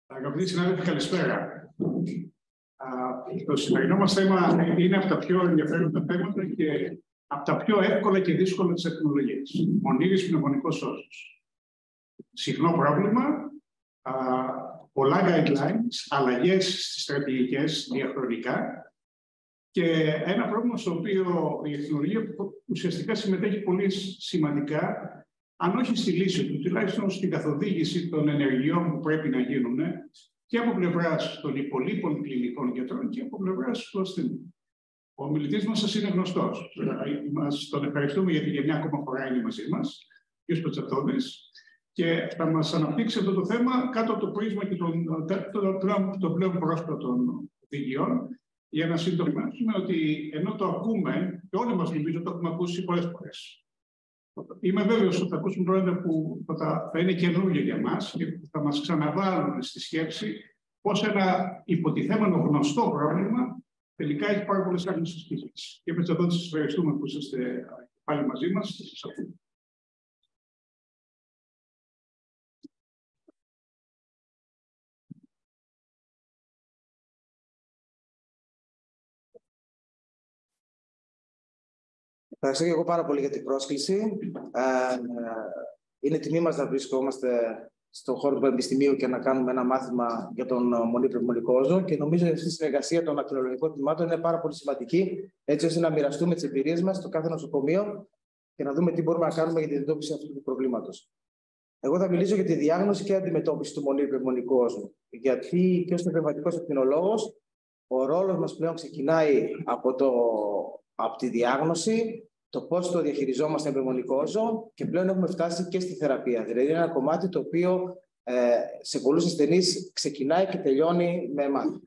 Αγαπητοί συνάδελφοι, καλησπέρα. Το σημερινό μας θέμα είναι από τα πιο ενδιαφέροντα θέματα και από τα πιο εύκολα και δύσκολα της ακτινολογίας. Μονήρης πνευμονικός όσο. Συχνό πρόβλημα, πολλά guidelines, αλλαγές στις στρατηγικές διαχρονικά και ένα πρόβλημα στο οποίο η ακτινολογία ουσιαστικά συμμετέχει πολύ σημαντικά, αν όχι στη λύση του, τουλάχιστον στην καθοδήγηση των ενεργειών που πρέπει να γίνουν και από πλευράς των υπολείπων κλινικών γιατρών και από πλευράς του ασθενή. Ο ομιλητής μας σας είναι γνωστός. Τον ευχαριστούμε γιατί για μια ακόμα φορά είναι μαζί μας, κ. Πατσατώδης, και θα μας αναπτύξει αυτό το θέμα κάτω από το πρίσμα και των πλέον πρόσφατων οδηγιών, για να συντομάσουμε ότι ενώ το ακούμε, και όλοι μας νομίζω το έχουμε ακούσει πολλές φορές. Είμαι βέβαιος ότι θα ακούσουμε πράγματα που θα είναι καινούργια για μας και θα μας ξαναβάλουν στη σκέψη πώς ένα υποτιθέμενο γνωστό πρόβλημα τελικά έχει πάρα πολλές άλλες ασκήσεις. Και με αυτό σας ευχαριστούμε που είστε πάλι μαζί μας. Σας ακούμε. Ευχαριστώ και εγώ πάρα πολύ για την πρόσκληση. Είναι τιμή μας να βρισκόμαστε στον χώρο του Πανεπιστημίου και να κάνουμε ένα μάθημα για τον μονήρη πνευμονικό όζο. Και νομίζω ότι αυτή η συνεργασία των ακτινολογικών τμήματων είναι πάρα πολύ σημαντική, έτσι ώστε να μοιραστούμε τις εμπειρίες μας στο κάθε νοσοκομείο και να δούμε τι μπορούμε να κάνουμε για την αντιμετώπιση αυτού του προβλήματος. Εγώ θα μιλήσω για τη διάγνωση και αντιμετώπιση του μονήρη πνευμονικού όζου. Γιατί και ως πνευματικός ακτινολόγος, ο ρόλος μας πλέον ξεκινάει από τη διάγνωση, το πώς το διαχειριζόμαστε πνευμονικό όζο και πλέον έχουμε φτάσει και στη θεραπεία. Δηλαδή είναι ένα κομμάτι το οποίο σε πολλούς ασθενείς ξεκινάει και τελειώνει με εμάς.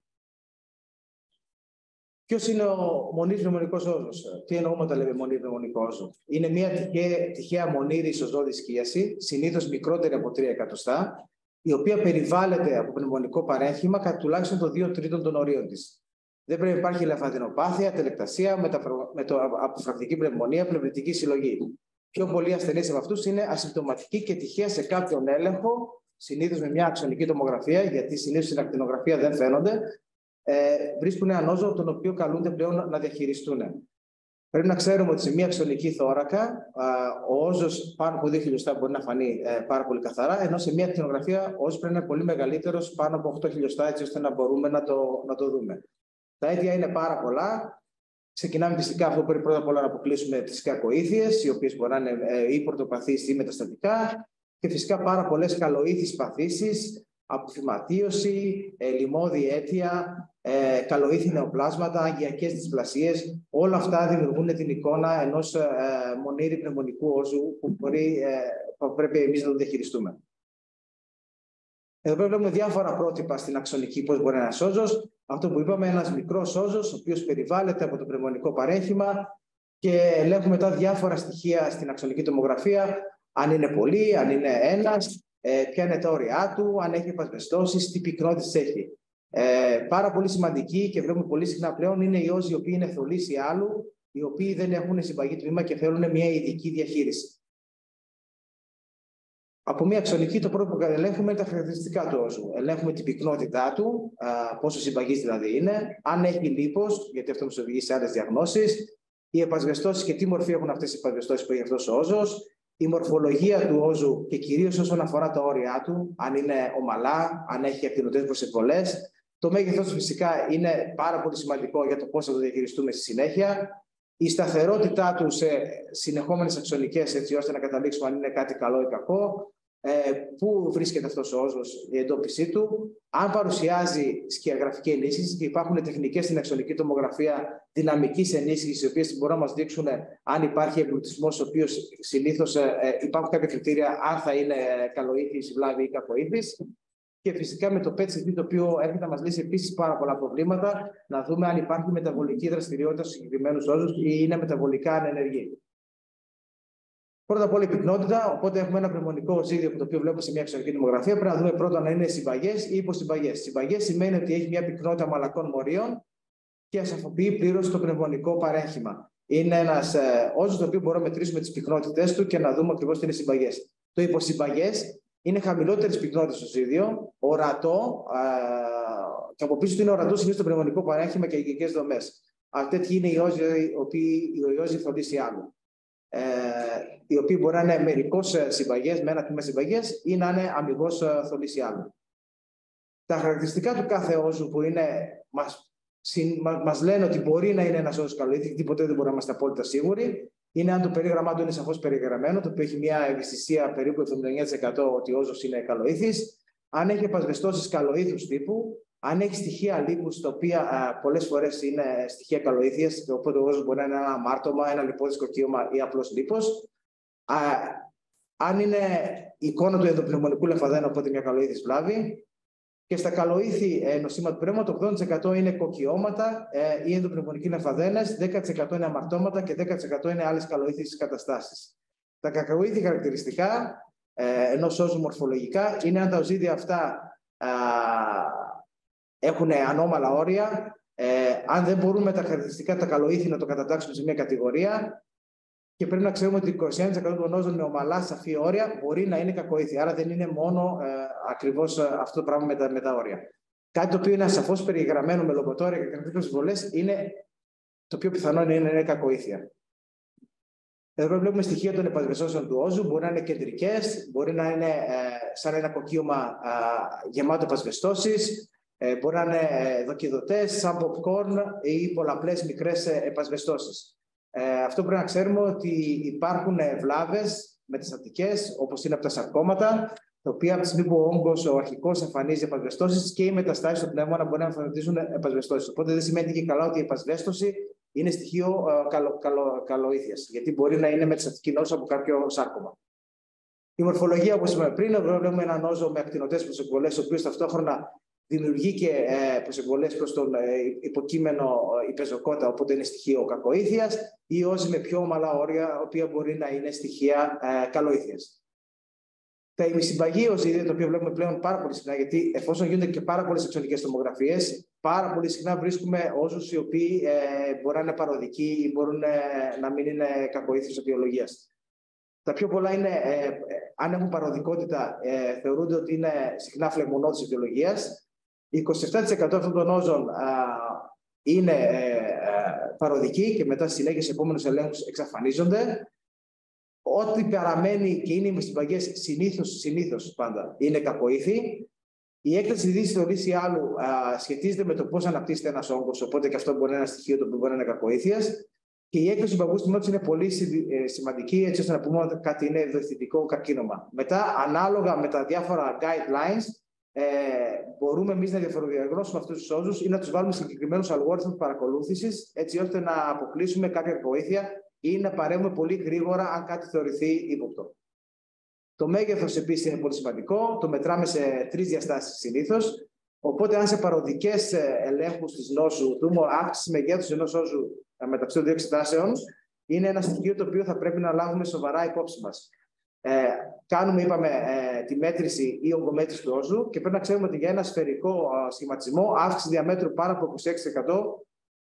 Ποιος είναι ο μονήρης πνευμονικός όζος? Τι εννοούμε όταν λέμε μονήρη πνευμονικό όζο? Είναι μια τυχαία μονήρη ισοζώδη σκίαση, συνήθως μικρότερη από 3 εκατοστά, η οποία περιβάλλεται από πνευμονικό παρέχημα κατά τουλάχιστον το 2 τρίτων των ορίων της. Δεν πρέπει να υπάρχει λεμφαδινοπάθεια, τελεκτασία, αποφρακτική πνευμονία, πλευρητική συλλογή. Πιο πολλοί ασθενείς από αυτούς είναι ασυμπτωματικοί και τυχαία σε κάποιον έλεγχο, συνήθως με μια αξονική τομογραφία, γιατί συνήθως στην ακτινογραφία δεν φαίνονται, βρίσκουν έναν όζο τον οποίο καλούνται πλέον να διαχειριστούν. Πρέπει να ξέρουμε ότι σε μια αξονική θώρακα ο όζος πάνω από 2 χιλιοστά μπορεί να φανεί πάρα πολύ καθαρά, ενώ σε μια ακτινογραφία ο όζος πρέπει να είναι πολύ μεγαλύτερος, πάνω από 8 χιλιοστά, έτσι ώστε να μπορούμε να το δούμε. Τα αίτια είναι πάρα πολλά. Ξεκινάμε φυσικά αυτό που πρέπει πρώτα απ' όλα να αποκλείσουμε τις κακοήθειες, οι οποίες μπορεί να είναι ή πρωτοπαθείς ή μεταστατικά, και φυσικά πάρα πολλές καλοήθεις παθήσεις, αποφυματίωση, λιμώδη αίτια, καλοήθη νεοπλάσματα, αγγειακές δυσπλασίες. Όλα αυτά δημιουργούν την εικόνα ενός μονήρη πνευμονικού όζου που πρέπει εμείς να το διαχειριστούμε. Εδώ πέρα βλέπουμε διάφορα πρότυπα στην αξονική πώς μπορεί να είναι ένας όζος. Αυτό που είπαμε, ένας μικρός όζος, ο οποίος περιβάλλεται από το πνευμονικό παρέχημα και ελέγχουμε μετά διάφορα στοιχεία στην αξονική τομογραφία, αν είναι πολύ, αν είναι ένας, ποια είναι τα όρια του, αν έχει επασβεστώσεις, τι πυκνότητες έχει. Πάρα πολύ σημαντική και βλέπουμε πολύ συχνά πλέον είναι οι όζοι οι οποίοι είναι θολείς ή άλλου, οι οποίοι δεν έχουν συμπαγή τμήμα και θέλουν μια ειδική διαχείριση. Από μια αξονική, το πρώτο που ελέγχουμε είναι τα χαρακτηριστικά του όζου. Ελέγχουμε την πυκνότητά του, πόσο συμπαγής δηλαδή είναι, αν έχει λίπος, γιατί αυτό μας οδηγεί σε άλλες διαγνώσεις, οι επασβεστώσεις και τι μορφή έχουν αυτές οι επασβεστώσεις που έχει αυτός ο όζος, η μορφολογία του όζου και κυρίως όσον αφορά τα όρια του, αν είναι ομαλά, αν έχει ακτινωτές προσεκβολές. Το μέγεθος του φυσικά είναι πάρα πολύ σημαντικό για το πώς θα το διαχειριστούμε στη συνέχεια. Η σταθερότητά του σε συνεχόμενες αξονικές, έτσι ώστε να καταλήξουμε αν είναι κάτι καλό ή κακό, πού βρίσκεται αυτός ο όζος, η εντόπισή του, αν παρουσιάζει σκιαγραφική ενίσχυση, και υπάρχουν τεχνικές στην αξονική τομογραφία δυναμικής ενίσχυσης, οι οποίες μπορούν να μας δείξουν αν υπάρχει εμπλουτισμός, ο οποίος συνήθως υπάρχουν κάποια κριτήρια, αν θα είναι καλοήθης, βλάβη ή κακοήθης. Και φυσικά με το PET-CT, το οποίο έρχεται να μας λύσει επίσης πάρα πολλά προβλήματα, να δούμε αν υπάρχει μεταβολική δραστηριότητα στους συγκεκριμένους όζους ή είναι μεταβολικά ανενεργοί. Πρώτα απ' όλα η πυκνότητα. Οπότε έχουμε ένα πνευμονικό οζύδιο το οποίο βλέπουμε σε μια αξονική τομογραφία. Πρέπει να δούμε πρώτα αν είναι συμπαγές ή υποσυμπαγές. Συμπαγές σημαίνει ότι έχει μια πυκνότητα μαλακών μορίων και ασαφοποιεί πλήρως το πνευμονικό παρέχημα. Είναι ένας όζος το οποίο μπορούμε να μετρήσουμε τις πυκνότητες του και να δούμε ακριβώς τι είναι συμπαγές. Το υποσυμπαγές είναι χαμηλότερης πυκνότητας στο ζύδιο, ορατό, και από πίσω του είναι ορατό συνήθως το πνευμονικό παρέχημα και οικιακές δομές. Τέτοιοι είναι οι ιόζοι θωλής άλλου. Οι οποίοι μπορεί να είναι μερικώς συμπαγές, με ένα τμήμα συμπαγές, ή να είναι αμυγός θωλής άλλου. Τα χαρακτηριστικά του κάθε όζου που είναι, μας λένε ότι μπορεί να είναι ένας όζος καλοήθης, τίποτε δεν μπορούμε να είμαστε απόλυτα σίγουροι. Είναι αν το περίγραμμά του είναι σαφώς περιγραμμένο, το οποίο έχει μια ευαισθησία περίπου 79% ότι ο όζος είναι καλοήθης. Αν έχει επασβεστώσεις καλοήθους τύπου, αν έχει στοιχεία λίπους, τα οποία πολλές φορές είναι στοιχεία καλοήθειας, οπότε ο όζος μπορεί να είναι ένα αμάρτωμα, ένα λιπόδης κοκκίωμα ή απλώς λίπος. Αν είναι εικόνα του ενδοπνευμονικού λεμφαδένα, οπότε μια καλοήθης βλάβη. Και στα καλοήθη νοσήματα του πνεύματος, το 80% είναι κοκκιώματα ή ενδοπνευμονικοί λεμφαδένες, 10% είναι αμαρτώματα και 10% είναι άλλες καλοήθεις καταστάσεις. Τα κακοήθη χαρακτηριστικά ενός όζου μορφολογικά είναι αν τα οζύδια αυτά έχουν ανώμαλα όρια, αν δεν μπορούμε τα χαρακτηριστικά τα καλοήθη να το κατατάξουμε σε μια κατηγορία, και πρέπει να ξέρουμε ότι 21% των όζων με ομαλά σαφή όρια μπορεί να είναι κακοήθη. Άρα δεν είναι μόνο ακριβώς αυτό το πράγμα με τα όρια. Κάτι το οποίο είναι σαφώς περιγραμμένο με λογοτόρια και καρδιακές συμβολές είναι το πιο πιθανό είναι κακοήθεια. Εδώ βλέπουμε στοιχεία των επασβεστώσεων του όζου. Μπορεί να είναι κεντρικές, μπορεί να είναι σαν ένα κοκκίωμα γεμάτο επασβεστώσεις, μπορεί να είναι δοκιδωτές, σαν popcorn ή πολλαπλές μικρές επασβεστώσεις. Αυτό πρέπει να ξέρουμε ότι υπάρχουν βλάβες μεταστατικές, όπως είναι από τα σαρκώματα, τα οποία από τη στιγμή που ο όγκος ο αρχικός εμφανίζει επασβεστώσεις και οι μεταστάσεις στο πνεύμονα μπορεί να εμφανίζουν επασβεστώσεις. Οπότε δεν σημαίνει και καλά ότι η επασβέστωση είναι στοιχείο καλοήθειας, γιατί μπορεί να είναι μεταστατική νόσο από κάποιο σάρκωμα. Η μορφολογία, όπως είπαμε πριν, βλέπουμε έναν όζο με ακτινωτές προσεκβολές, ο οποίος ταυτόχρονα δημιουργεί και προσεκβολές προς τον υποκείμενο υπεζοκότα, οπότε είναι στοιχείο κακοήθειας, ή όζοι με πιο ομαλά όρια, οποία μπορεί να είναι στοιχεία καλοήθειας. Τα ημισυμπαγή οζύδια, το οποίο βλέπουμε πλέον πάρα πολύ συχνά, γιατί εφόσον γίνονται και πάρα πολλές αξονικές τομογραφίες, πάρα πολύ συχνά βρίσκουμε όζους οι οποίοι μπορεί να είναι παροδικοί ή μπορούν να μην είναι κακοήθειες οτιολογίας. Τα πιο πολλά είναι, αν έχουν παροδικότητα, θεωρούνται ότι είναι συχνά φλεγμονώδης οτιολογίας. 27% αυτών των όζων είναι παροδικοί και μετά στη συνέχεια σε επόμενους ελέγχους εξαφανίζονται. Ό,τι παραμένει και είναι ημισυμπαγές συνήθως πάντα είναι κακοήθη. Η έκταση δύσης θωλής ή άλλου σχετίζεται με το πώς αναπτύσσεται ένας όγκος, οπότε και αυτό μπορεί να είναι ένα στοιχείο το οποίο μπορεί να είναι κακοήθειας. Και η έκδοση του παγκού τμήματος είναι πολύ σημαντική, έτσι ώστε να πούμε ότι κάτι είναι βοηθητικό καρκίνωμα. Μετά, ανάλογα με τα διάφορα guidelines, μπορούμε εμείς να διαφοροδιαγνώσουμε αυτούς τους όζους ή να τους βάλουμε σε συγκεκριμένους αλγόριθμους παρακολούθησης, έτσι ώστε να αποκλείσουμε κάποια κακοήθεια ή να παρέμβουμε πολύ γρήγορα αν κάτι θεωρηθεί ύποπτο. Το μέγεθος επίσης είναι πολύ σημαντικό. Το μετράμε σε 3 διαστάσεις συνήθως. Οπότε, αν σε παροδικές ελέγχους της νόσου δούμε αύξηση μεγέθους ενός όζου μεταξύ των 2 εξετάσεων, είναι ένα στοιχείο το οποίο θα πρέπει να λάβουμε σοβαρά υπόψη μας. Κάνουμε, είπαμε, τη μέτρηση ή ογκομέτρηση του όζου και πρέπει να ξέρουμε ότι για ένα σφαιρικό σχηματισμό αύξηση διαμέτρου πάνω από 26%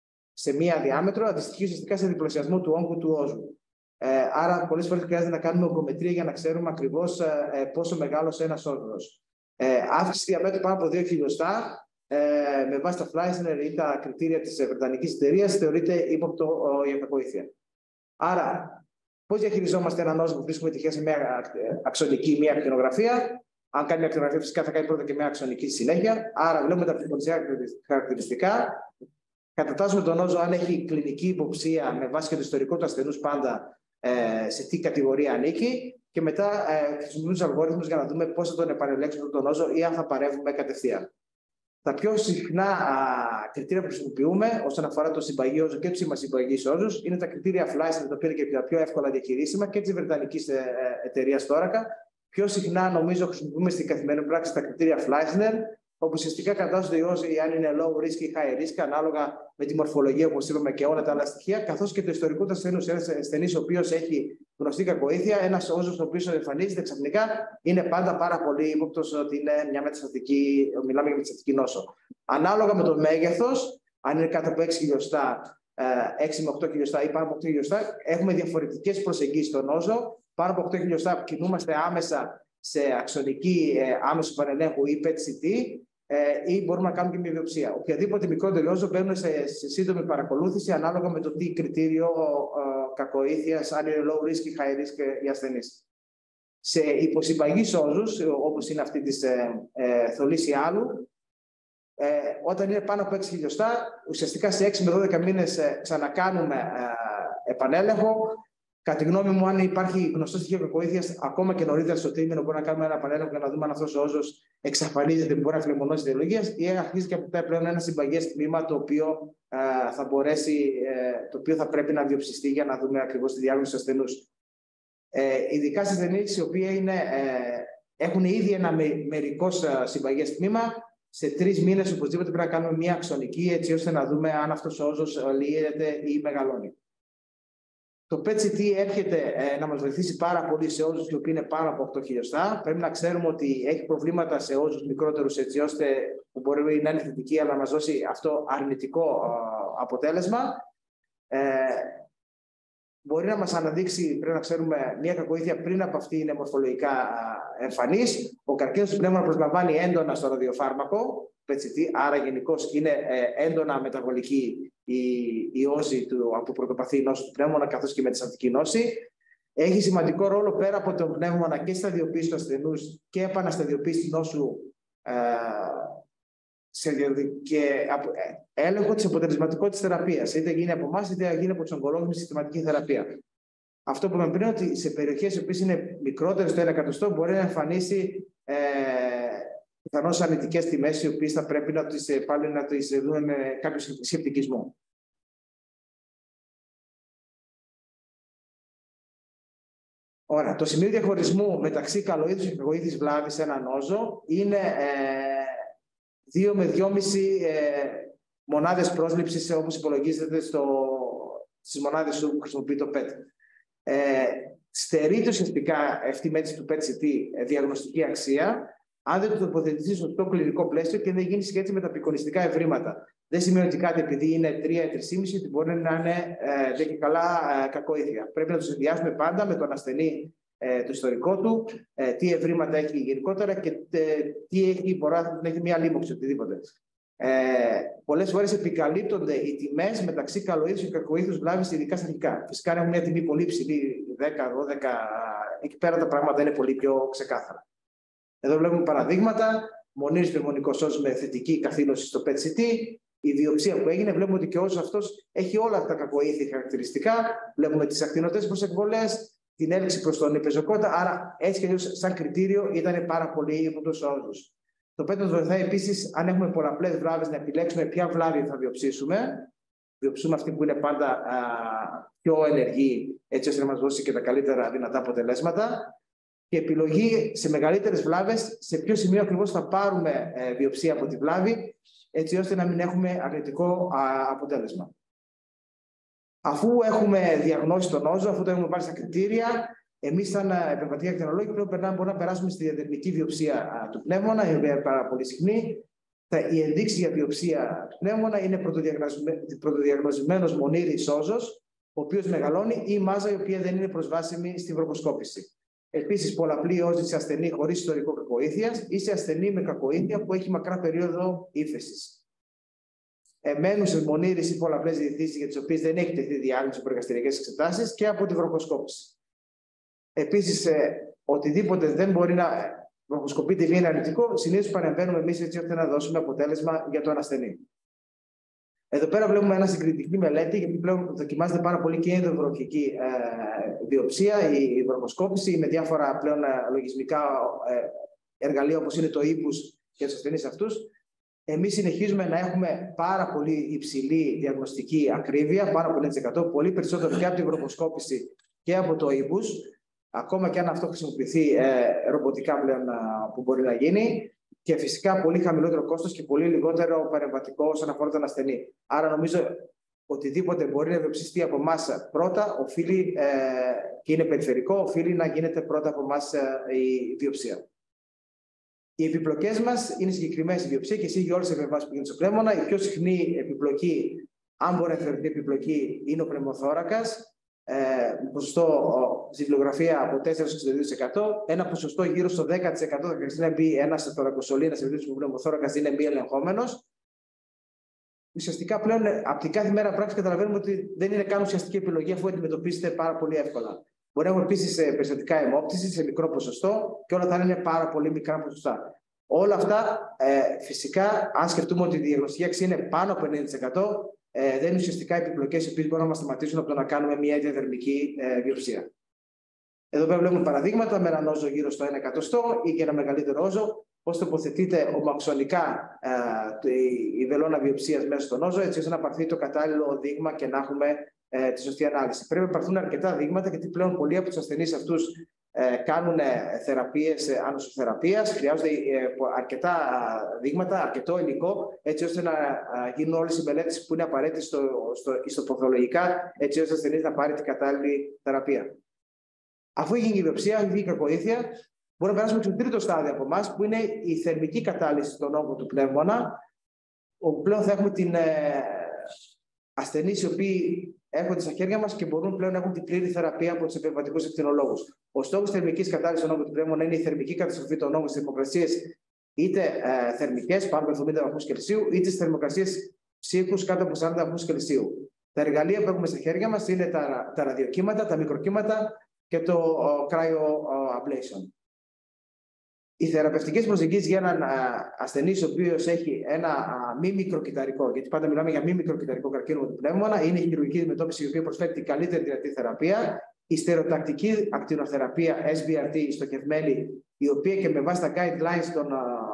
σε μία διάμετρο αντιστοιχεί ουσιαστικά σε διπλασιασμό του όγκου του όζου. Άρα, πολλές φορές χρειάζεται να κάνουμε ογκομετρία για να ξέρουμε ακριβώς πόσο μεγάλος είναι ένας όζος. Αύξηση διαμέτρου πάνω από 2 χιλιοστά, με βάση τα Fleissner ή τα κριτήρια της βρετανικής εταιρείας, θεωρείται ύποπτο για κακοήθεια. Άρα, πώς διαχειριζόμαστε έναν όζο που βρίσκουμε τυχαία σε μια αξονική ή μια ακτινογραφία? Αν κάνει μια ακτινογραφία, φυσικά θα κάνει πρώτα και μια αξονική στη συνέχεια. Άρα, βλέπουμε τα πνευματικά χαρακτηριστικά. Κατατάσσουμε τον όζο αν έχει κλινική υποψία με βάση και το ιστορικό του ασθενούς πάντα σε τι κατηγορία ανήκει. Και μετά χρησιμοποιούμε τους αλγόριθμους για να δούμε πώς θα τον επανελέξουμε τον όζο ή αν θα παρεύουμε κατευθείαν. Τα πιο συχνά κριτήρια που χρησιμοποιούμε όσον αφορά το συμπαγή όζο και του ημασυμπαγείς όζους είναι τα κριτήρια Fleissner, τα οποία είναι και τα πιο εύκολα διαχειρίσιμα και της βρετανικής εταιρείας Thoraca. Πιο συχνά, νομίζω, χρησιμοποιούμε στην καθημερινή πράξη τα κριτήρια Fleissner, όπου ουσιαστικά κατάζονται οι όζοι αν είναι low risk ή high risk, ανάλογα με τη μορφολογία, όπως είπαμε, και όλα τα άλλα στοιχεία, καθώς και το ιστορικό του ασθενούς. Ένας ασθενής ο οποίος έχει γνωστή κακοήθεια, ένας όζος ο οποίος εμφανίζεται ξαφνικά, είναι πάντα πάρα πολύ ύποπτος ότι είναι μια μεταστατική, μιλάμε για μεταστατική νόσο. Ανάλογα με το μέγεθος, αν είναι κάτω από 6 χιλιοστά, 6 με 8 χιλιοστά ή πάνω από 8 χιλιοστά, έχουμε διαφορετικές προσεγγίσεις στον όζο. Πάνω από 8 χιλιοστά κινούμαστε άμεσα σε αξονική άμεσου παρενέχου ή PET-CT, ή μπορούμε να κάνουμε και μια βιοψία. Οποιαδήποτε μικρότερη όζο μπαίνουν σε σύντομη παρακολούθηση ανάλογα με το τι κριτήριο κακοήθειας, αν είναι low risk ή high risk οι ασθενείς. Σε υποσυμπαγείς όζους, όπως είναι αυτή της θολής ιάλου, όταν είναι πάνω από 6 χιλιοστά, ουσιαστικά σε 6 με 12 μήνες ξανακάνουμε επανέλεγχο. Κατά τη γνώμη μου, αν υπάρχει γνωστό στοιχείο κακοήθειας, ακόμα και νωρίτερα στο τρίμηνο, μπορούμε να κάνουμε ένα επανέλεγχο για να δούμε αν αυτός ο όζος εξαφανίζεται, μπορεί να φλεγμονώσει ιδεολογίας ή αρχίζει και αποκτά πλέον ένα συμπαγές τμήμα το οποίο θα πρέπει να βιοψιστεί για να δούμε ακριβώς τη διάγνωση του ασθενούς. Ειδικά σε ασθενείς οι οποίοι έχουν ήδη ένα μερικώς συμπαγές τμήμα, σε 3 μήνες οπωσδήποτε πρέπει να κάνουμε μια αξονική, έτσι ώστε να δούμε αν αυτός ο όζος λύεται ή μεγαλώνει. Το PET-CT έρχεται να μας βοηθήσει πάρα πολύ σε όζους οι οποίοι είναι πάνω από 8 χιλιοστά. Πρέπει να ξέρουμε ότι έχει προβλήματα σε όζους μικρότερους, έτσι ώστε που μπορεί να είναι θετική, αλλά να μας δώσει αυτό αρνητικό αποτέλεσμα. Μπορεί να μας αναδείξει, πρέπει να ξέρουμε, μια κακοήθεια πριν από αυτή είναι μορφολογικά εμφανής. Ο καρκίνος του πνεύμονα προσλαμβάνει έντονα στο ραδιοφάρμακο, PET-CT, άρα γενικώς είναι έντονα μεταβολική η όζη από πρωτοπαθή νόσο του πνεύμονα καθώς και μεταστατική νόση. Έχει σημαντικό ρόλο πέρα από τον πνεύμονα και σταδιοποίηση του ασθενούς και επανασταδιοποίηση νόσου και έλεγχο της αποτελεσματικότητας της θεραπείας. Είτε γίνει από εμάς, είτε γίνει από τους ογκολόγους με συστηματική θεραπεία. Αυτό που είπαμε πριν, ότι σε περιοχές που είναι μικρότερες στο 1 εκατοστό μπορεί να εμφανίσει πιθανώς αρνητικές τιμές, οι οποίες θα πρέπει πάλι να τις δούμε με κάποιο σκεπτικισμό. Ωραία. Το σημείο διαχωρισμού μεταξύ καλοήθους και κακοήθης βλάβης σε έναν όζο είναι 2 με 2,5 μονάδες πρόσληψης, όπως υπολογίζεται στις μονάδες που χρησιμοποιεί το PET. Στερείται ουσιαστικά αυτή η μέτρηση του PET-CT διαγνωστική αξία, αν δεν το τοποθετηθεί στο σωστό κλινικό πλαίσιο και δεν γίνει σχέση με τα απεικονιστικά ευρήματα. Δεν σημαίνει ότι κάτι επειδή είναι 3-3,5 ότι μπορεί να είναι δεν και καλά κακοήθεια. Πρέπει να το συνδυάσουμε πάντα με τον ασθενή, το ιστορικό του, τι ευρήματα έχει γενικότερα και τι έχει, μπορεί να έχει μια λίμωξη, οτιδήποτε. Πολλές φορές επικαλύπτονται οι τιμές μεταξύ καλοήθους και κακοήθους βλάβης, ειδικά στα αρχικά. Φυσικά, αν έχουμε μια τιμή πολύ ψηλή, 10-12, εκεί πέρα τα πράγματα είναι πολύ πιο ξεκάθαρα. Εδώ βλέπουμε παραδείγματα. Μονήρης πνευμονικός όζος με θετική καθήλωση στο PET-CT. Η βιοψία που έγινε, βλέπουμε ότι και ο όζος αυτός έχει όλα τα κακοήθη χαρακτηριστικά. Βλέπουμε τις ακτινωτές προσεκβολές, την έλξη προς τον υπεζοκότα. Άρα, έτσι και αλλιώς, σαν κριτήριο, ήταν πάρα πολύ υπότος ο όζος. Το PET μας βοηθάει επίσης, αν έχουμε πολλαπλές βλάβες, να επιλέξουμε ποια βλάβη θα βιοψήσουμε. Βιοψούμε αυτή που είναι πάντα πιο ενεργή, έτσι ώστε να μας δώσει και τα καλύτερα δυνατά αποτελέσματα. Και επιλογή σε μεγαλύτερες βλάβες, σε ποιο σημείο ακριβώς θα πάρουμε βιοψία από τη βλάβη, έτσι ώστε να μην έχουμε αρνητικό αποτέλεσμα. Αφού έχουμε διαγνώσει τον όζο, αφού το έχουμε πάρει στα κριτήρια, εμείς, σαν επεμβατικοί ακτινολόγοι, μπορούμε να περάσουμε στη διαδερμική βιοψία του πνεύμονα, η οποία είναι πάρα πολύ συχνή. Η ενδείξη για βιοψία του πνεύμονα είναι πρωτοδιαγνωσμένος μονήρης όζος, ο οποίος μεγαλώνει, ή μάζα η οποία δεν είναι προσβάσιμη στη βροχοσκόπηση. Επίσης, πολλαπλή όζη σε ασθενή χωρίς ιστορικό κακοήθειας ή σε ασθενή με κακοήθεια που έχει μακρά περίοδο ύφεσης. Μένουσες μονήρης ή πολλαπλές διεθνήσεις για τις οποίες δεν έχει τεθεί διάγνωση από εργαστηριακές εξετάσεις και από τη βροχοσκόπηση. Επίσης, οτιδήποτε δεν μπορεί να βροχοσκοπείται ή είναι αρνητικό, συνήθως παρεμβαίνουμε εμείς έτσι ώστε να δώσουμε αποτέλεσμα για τον ασθενή. Εδώ πέρα βλέπουμε ένα συγκριτική μελέτη, γιατί πλέον δοκιμάζεται πάρα πολύ και η ενδοβροχική βιοψία, η βροχοσκόπηση με διάφορα πλέον λογισμικά εργαλεία όπως είναι το ύπους για τους ασθενείς αυτούς. Εμείς συνεχίζουμε να έχουμε πάρα πολύ υψηλή διαγνωστική ακρίβεια, πάρα πολύ 100%, πολύ περισσότερο και από τη βροχοσκόπηση και από το ύπους, ακόμα και αν αυτό χρησιμοποιηθεί ρομποτικά πλέον που μπορεί να γίνει. Και φυσικά πολύ χαμηλότερο κόστος και πολύ λιγότερο παρεμβατικό όσον αφορά τον ασθενή. Άρα, νομίζω οτιδήποτε μπορεί να βιοψιστεί από εμάς πρώτα, οφείλει και είναι περιφερικό, οφείλει να γίνεται πρώτα από εμάς η βιοψία. Οι επιπλοκές μας είναι συγκεκριμένες. Η βιοψία και εσύ για όλες τις επεμβάσεις που γίνονται στο πνεύμονα. Η πιο συχνή επιπλοκή, αν μπορεί να θεωρηθεί επιπλοκή, είναι ο πνευμοθώρακας. ποσοστό ζυβλογραφία από 4-62%, ένα ποσοστό γύρω στο 10% θα χρειαστεί να μπει ένας θωρακοσωλήνας σε περίπτωση που πνευμοθώρακας είναι μη ελεγχόμενος. Ουσιαστικά πλέον από την κάθε μέρα πράξη καταλαβαίνουμε ότι δεν είναι καν ουσιαστική επιλογή, αφού αντιμετωπίζεται πάρα πολύ εύκολα. Μπορεί να έχουμε επίσης περιστατικά αιμόπτυσης σε μικρό ποσοστό και όλα θα είναι πάρα πολύ μικρά ποσοστά. Όλα αυτά φυσικά, αν σκεφτούμε ότι η διαγνωστική αξία είναι πάνω από 90%, δεν είναι ουσιαστικά επιπλοκές οι οποίες μπορούν να μας σταματήσουν από το να κάνουμε μια διαδερμική βιοψία. Εδώ πέρα βλέπουμε παραδείγματα με έναν όζο γύρω στο 1 εκατοστό ή και ένα μεγαλύτερο όζο, πώς τοποθετείται ομαξονικά η βελόνα βιοψίας μέσα στον όζο, έτσι ώστε να πάρθει το κατάλληλο δείγμα και να έχουμε τη σωστή ανάλυση. Πρέπει να υπάρχουν αρκετά δείγματα, γιατί πλέον πολλοί από τους ασθενείς αυτούς κάνουν θεραπείες ανοσοθεραπείας. Χρειάζονται αρκετά δείγματα, αρκετό υλικό, έτσι ώστε να γίνουν όλες οι μελέτες που είναι απαραίτητες ιστοπαθολογικά, έτσι ώστε ο ασθενής να πάρει την κατάλληλη θεραπεία. Αφού γίνει η βιοψία, έχει βγει κακοήθεια, μπορούμε να περάσουμε στο τρίτο στάδιο από εμάς, που είναι η θερμική κατάλυση των όγκων του πνεύμονα, όπου πλέον θα έχουμε την ασθενείς οι οποίοι έρχονται στα χέρια μας και μπορούν πλέον να έχουν την πλήρη θεραπεία από τους επεμβατικούς ακτινολόγους. Ο στόχος της θερμικής κατάλυσης των όγκων του πνεύμονα είναι η θερμική καταστροφή των όγκων στις θερμοκρασίες, είτε θερμικές πάνω από 70 βαθμούς Κελσίου, είτε στις θερμοκρασίες ψύχους κάτω από 40 βαθμούς Κελσίου. Τα εργαλεία που έχουμε στα χέρια μας είναι τα ραδιοκύματα, τα μικροκύματα και το cryoablation. Οι θεραπευτικές προσεγγίσεις για έναν ασθενή ο οποίος έχει ένα μη μικροκυταρικό, γιατί πάντα μιλάμε για μη μικροκυταρικό καρκίνο του πνεύμονα, είναι η χειρουργική αντιμετώπιση η οποία προσφέρει την καλύτερη δυνατή θεραπεία, η στερεοτακτική ακτινοθεραπεία SBRT στοχευμένη, η οποία και με βάση τα guidelines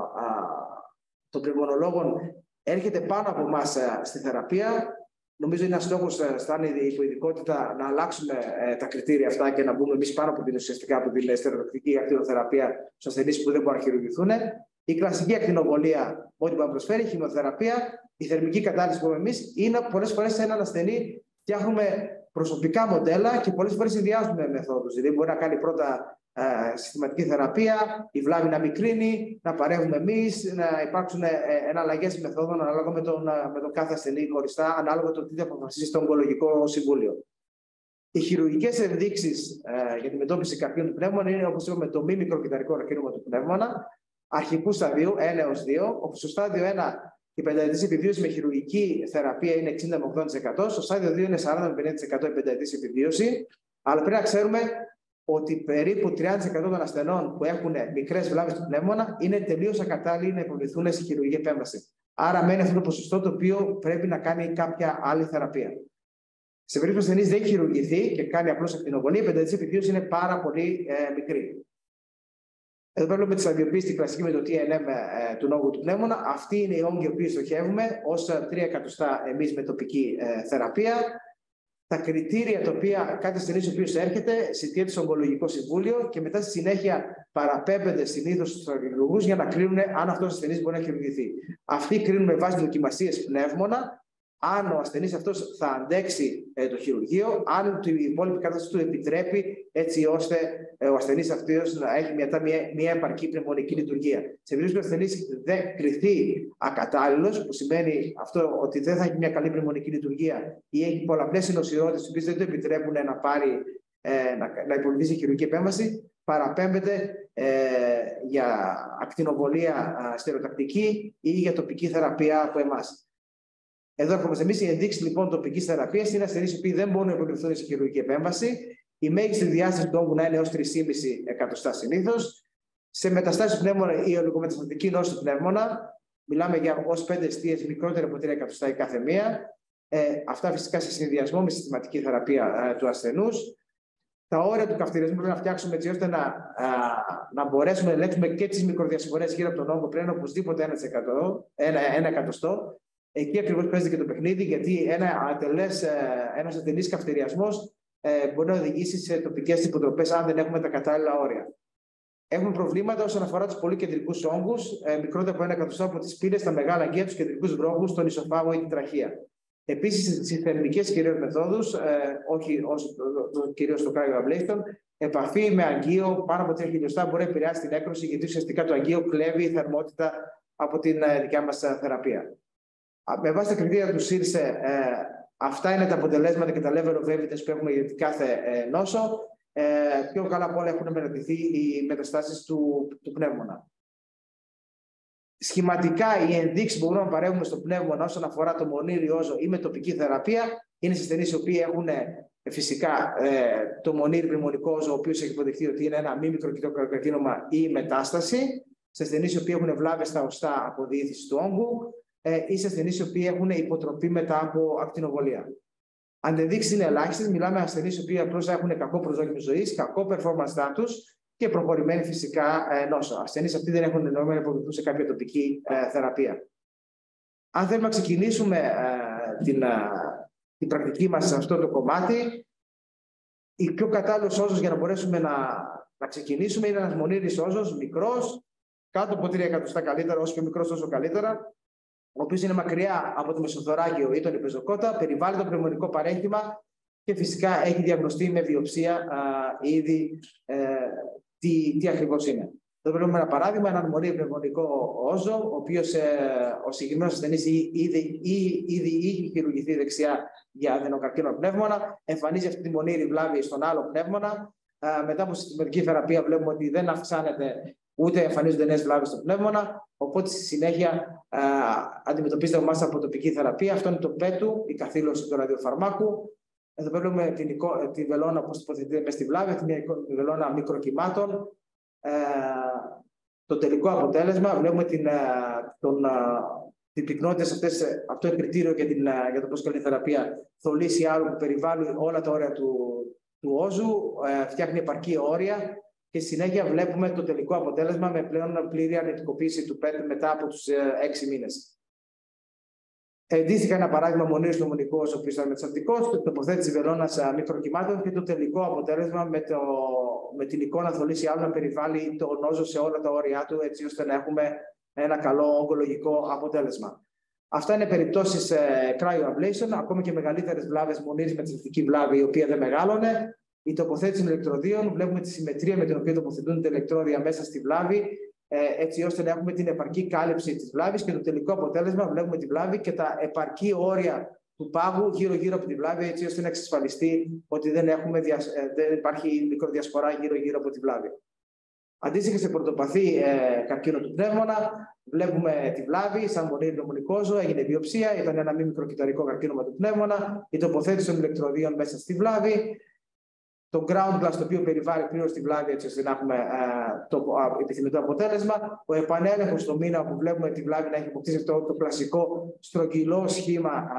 των πνευμονολόγων έρχεται πάνω από εμάς στη θεραπεία. Νομίζω είναι ένα στόχο σαν υποειδικότητα να αλλάξουμε τα κριτήρια αυτά και να μπούμε εμείς πάνω από την ουσιαστικά από την στερεοτακτική ακτινοθεραπεία στους ασθενείς που δεν μπορούν να χειρουργηθούν. Η κλασική ακτινοβολία, ό,τι μπορεί να προσφέρει, η χημειοθεραπεία, η θερμική κατάλυση που έχουμε εμείς, είναι πολλές φορές σε έναν ασθενή φτιάχνουμε προσωπικά μοντέλα και πολλές φορές συνδυάζουμε μεθόδους. Δηλαδή, μπορεί να κάνει πρώτα συστηματική θεραπεία, η βλάβη να μικρύνει, να παρέχουμε εμείς, να υπάρξουν εναλλαγές μεθόδων ανάλογα με τον κάθε ασθενή χωριστά, ανάλογα με το τι θα αποφασίσει στο Ογκολογικό Συμβούλιο. Οι χειρουργικές ενδείξεις για τη μετώπιση καρκίνου του πνεύμονα είναι, όπως είπαμε, το μη μικροκυταρικό καρκίνωμα του πνεύμονα, αρχικού σταδίου 1 έως 2, όπου στο στάδιο 1 η πενταετής επιβίωση με χειρουργική θεραπεία είναι 60 με 80%, στο στάδιο 2 είναι 40 με 50% η πενταετής επιβίωση, αλλά πρέπει να ξέρουμε ότι περίπου 30% των ασθενών που έχουν μικρές βλάβες του πνεύμονα είναι τελείως ακατάλληλοι να υποβληθούν σε χειρουργική επέμβαση. Άρα, μένει αυτό το ποσοστό το οποίο πρέπει να κάνει κάποια άλλη θεραπεία. Σε περίπτωση που ο ασθενής δεν έχει χειρουργηθεί και κάνει απλώς ακτινοβολία, η πενταετής επιβίωση είναι πάρα πολύ μικρή. Εδώ πέρα βλέπουμε τη σταδιοποίηση κλασική με το TNM του όγκου του πνεύμονα. Αυτή είναι η όγκη που στοχεύουμε ως 3 εκατοστά εμείς με τοπική θεραπεία. Τα κριτήρια τα οποία κάθε ασθενής ο οποίος έρχεται συζητιέται στο Ογκολογικό Συμβούλιο και μετά στη συνέχεια παραπέμπεται συνήθως στους καρδιολογούς για να κρίνουν αν αυτός ο ασθενής μπορεί να χειρουργηθεί. Αυτοί κρίνουν με βάση δοκιμασίες πνεύμονα αν ο ασθενής αυτός θα αντέξει το χειρουργείο, αν η υπόλοιπη κατάσταση του επιτρέπει, έτσι ώστε ο ασθενής αυτός να έχει μια επαρκή πνευμονική λειτουργία. Σε περίπτωση που ο ασθενής δεν κριθεί ακατάλληλος, που σημαίνει αυτό ότι δεν θα έχει μια καλή πνευμονική λειτουργία ή έχει πολλαπλές συνοσιότητες, οι οποίες δεν το επιτρέπουν να υποβληθεί σε χειρουργική επέμβαση, παραπέμπεται για ακτινοβολία στερεοτακτική ή για τοπική θεραπεία από εμάς. Εδώ έρχομαστε εμείς. Η ενδείξη λοιπόν τοπικής θεραπείας είναι ασθενείς που δεν μπορούν να υποβληθούν σε χειρουργική επέμβαση. Η μέγιστη διάσταση του όγκου να είναι έως 3,5 εκατοστά συνήθως. Σε μεταστάσεις του πνεύμονα ή ολιγομεταστατική νόση του πνεύμονα, μιλάμε για ως 5 εστίες μικρότερα από 3 εκατοστά η κάθε μία. Αυτά φυσικά σε συνδυασμό με συστηματική θεραπεία του ασθενούς. Τα όρια του καυτηριασμού πρέπει να φτιάξουμε έτσι ώστε να μπορέσουμε να ελέγξουμε και τις μικροδιασυμφορίες γύρω από τον όγκο. Πρέπει να είναι οπωσδήποτε 1 εκατοστό. Εκεί ακριβώς παίζει και το παιχνίδι, γιατί ένας ατελής καυτηριασμός μπορεί να οδηγήσει σε τοπικές υποτροπές αν δεν έχουμε τα κατάλληλα όρια. Έχουμε προβλήματα όσον αφορά τους πολύ κεντρικούς όγκους, μικρότερα από 1 εκατοστό από τις πύλες, τα μεγάλα αγκαία, τους κεντρικούς βρόχους, τον ισοφάγο ή την τραχεία. Επίσης, στις θερμικές κυρίως μεθόδους, όχι κυρίως το cryoablation, επαφή με αγκείο πάνω από 3 χιλιοστά μπορεί να επηρεάσει την έκρωση, γιατί ουσιαστικά το αγκείο κλέβει θερμότητα από την δικιά μας θεραπεία. Με βάση τα κριτήρια του ΣΥΡΣΕ, Αυτά είναι τα αποτελέσματα και τα level of evidence που έχουμε για κάθε νόσο. Πιο καλά από όλα έχουν μελετηθεί οι μεταστάσεις του πνεύμονα. Σχηματικά, οι ενδείξεις που μπορούμε να παρέχουμε στο πνεύμονα όσον αφορά το μονήρι όζο ή με τοπική θεραπεία είναι σε ασθενείς οι οποίοι έχουν φυσικά το μονήρι πνευμονικό όζο, ο οποίος έχει υποδειχθεί ότι είναι ένα μη μικροκυτρικό καρκίνωμα ή μετάσταση, σε ασθενείς οι οποίοι έχουν βλάβες στα οστά από διήθηση του όγκου ή σε ασθενείς οι οποίοι έχουν υποτροπή μετά από ακτινοβολία. Αν ενδείξεις είναι ελάχιστες, μιλάμε για ασθενείς οι οποίοι απλώς έχουν κακό προσδόκιμο ζωής, κακό performance status και προχωρημένη φυσικά νόσο. Ασθενείς αυτοί δεν έχουν νόημα να υποδειχθούν σε κάποια τοπική θεραπεία. Αν θέλουμε να ξεκινήσουμε την πρακτική μας σε αυτό το κομμάτι, η πιο κατάλληλος όζος για να μπορέσουμε να ξεκινήσουμε είναι ένας μονήρης όζος, μικρός, κάτω από 3 εκατοστά καλύτερα, όσο πιο μικρός τόσο καλύτερα, ο οποίος είναι μακριά από το μεσοθωράκιο ή τον υπεζοκότα, περιβάλλει το πνευμονικό παρέγχημα και φυσικά έχει διαγνωστεί με βιοψία ήδη τι ακριβώς είναι. Εδώ βλέπουμε ένα παράδειγμα, έναν μονήρη πνευμονικό όζο, ο οποίος ο συγκεκριμένος ασθενής ήδη είχε χειρουργηθεί δεξιά για αδενοκαρκίνο πνεύμονα, εμφανίζει αυτή τη μονήρη βλάβη στον άλλο πνεύμονα. Μετά από συστηματική θεραπεία βλέπουμε ότι δεν αυξάνεται ούτε εμφανίζονται νέες βλάβες στο πνεύμονα, οπότε στη συνέχεια αντιμετωπίζεται από εμάς από τοπική θεραπεία. Αυτό είναι το πέτου, η καθήλωση του ραδιοφαρμάκου. Εδώ βλέπουμε τη βελόνα πώς τοποθετείται μέσα στη βλάβη, αυτή είναι η βελόνα μικροκυμάτων. Το τελικό αποτέλεσμα, βλέπουμε την πυκνότητα σε αυτές, αυτό είναι κριτήριο για το πώς κάνει η θεραπεία. Θολής ή άλλο που περιβάλλει όλα τα όρια του όζου, φτιάχνει επαρκή όρια και στη συνέχεια βλέπουμε το τελικό αποτέλεσμα με πλέον πλήρη αρνητικοποίηση του ΠΕΤ μετά από τους 6 μήνες. Εντύχθηκα ένα παράδειγμα μονήρης πνευμονικός, ο οποίος ήταν μεταστατικός, τοποθέτηση βελόνας μικροκυμάτων και το τελικό αποτέλεσμα με την εικόνα θολής ή άλλου να περιβάλλει τον όζο σε όλα τα όρια του, έτσι ώστε να έχουμε ένα καλό ογκολογικό αποτέλεσμα. Αυτά είναι περιπτώσεις cryoablation, ακόμη και μεγαλύτερες βλάβες μονήρης μεταστατική βλάβη, η οποία δεν μεγάλωνε. Η τοποθέτηση των ηλεκτροδίων, βλέπουμε τη συμμετρία με την οποία τοποθετούνται τα ηλεκτρόδια μέσα στη βλάβη, έτσι ώστε να έχουμε την επαρκή κάλυψη της βλάβης και το τελικό αποτέλεσμα βλέπουμε τη βλάβη και τα επαρκή όρια του πάγου γύρω-γύρω από τη βλάβη, έτσι ώστε να εξασφαλιστεί ότι δεν υπάρχει μικροδιασπορά γύρω-γύρω από τη βλάβη. Αντίστοιχα σε πρωτοπαθή καρκίνο του πνεύμονα, βλέπουμε τη βλάβη σαν μονήρη πνευμονικό όζο, έγινε βιοψία, ήταν ένα μη μικροκυταρικό καρκίνωμα του πνεύμονα, η τοποθέτηση των ηλεκτροδίων μέσα στη βλάβη, το ground glass το οποίο περιβάλλει πλήρως τη βλάβη, έτσι ώστε να έχουμε το επιθυμητό αποτέλεσμα. Ο επανέλεγχος στο μήνα που βλέπουμε τη βλάβη να έχει αποκτήσει αυτό το κλασικό στρογγυλό σχήμα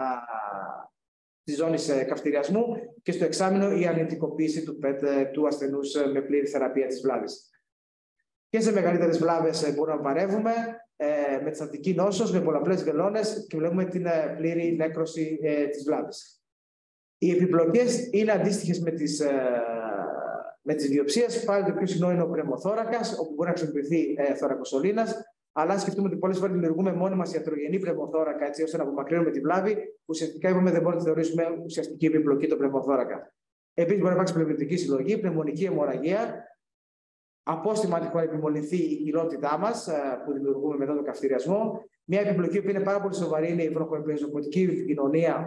της ζώνης καυτηριασμού και στο εξάμηνο η αρνητικοποίηση του ΠΕΤ του ασθενούς με πλήρη θεραπεία της βλάβης. Και σε μεγαλύτερες βλάβες μπορούμε να παρεύουμε με στατική νόσος, με πολλαπλές βελόνες και βλέπουμε την πλήρη νέκρωση της βλάβης. Οι επιπλοκές είναι αντίστοιχες με τις βιοψίες. Πάλι το πιο συχνό είναι ο πνευμοθώρακας, όπου μπορεί να χρησιμοποιηθεί θωρακοσωλήνας. Αλλά αν σκεφτούμε ότι πολλές φορές δημιουργούμε μόνοι μας ιατρογενή πνευμοθώρακα, έτσι ώστε να απομακρύνουμε τη βλάβη, ουσιαστικά είπαμε δεν μπορούμε να θεωρήσουμε ουσιαστική επιπλοκή το πνευμοθώρακα. Επίσης, μπορεί να υπάρξει πνευμονική συλλογή, πνευμονική αιμορραγία. Απόστημα αν τυχόν επιμολυνθεί η κοιλότητά μας που δημιουργούμε μετά τον καυτηριασμό. Μια επιπλοκή που είναι πάρα πολύ σοβαρή είναι η βροχοεπιζωκοτική επικοινωνία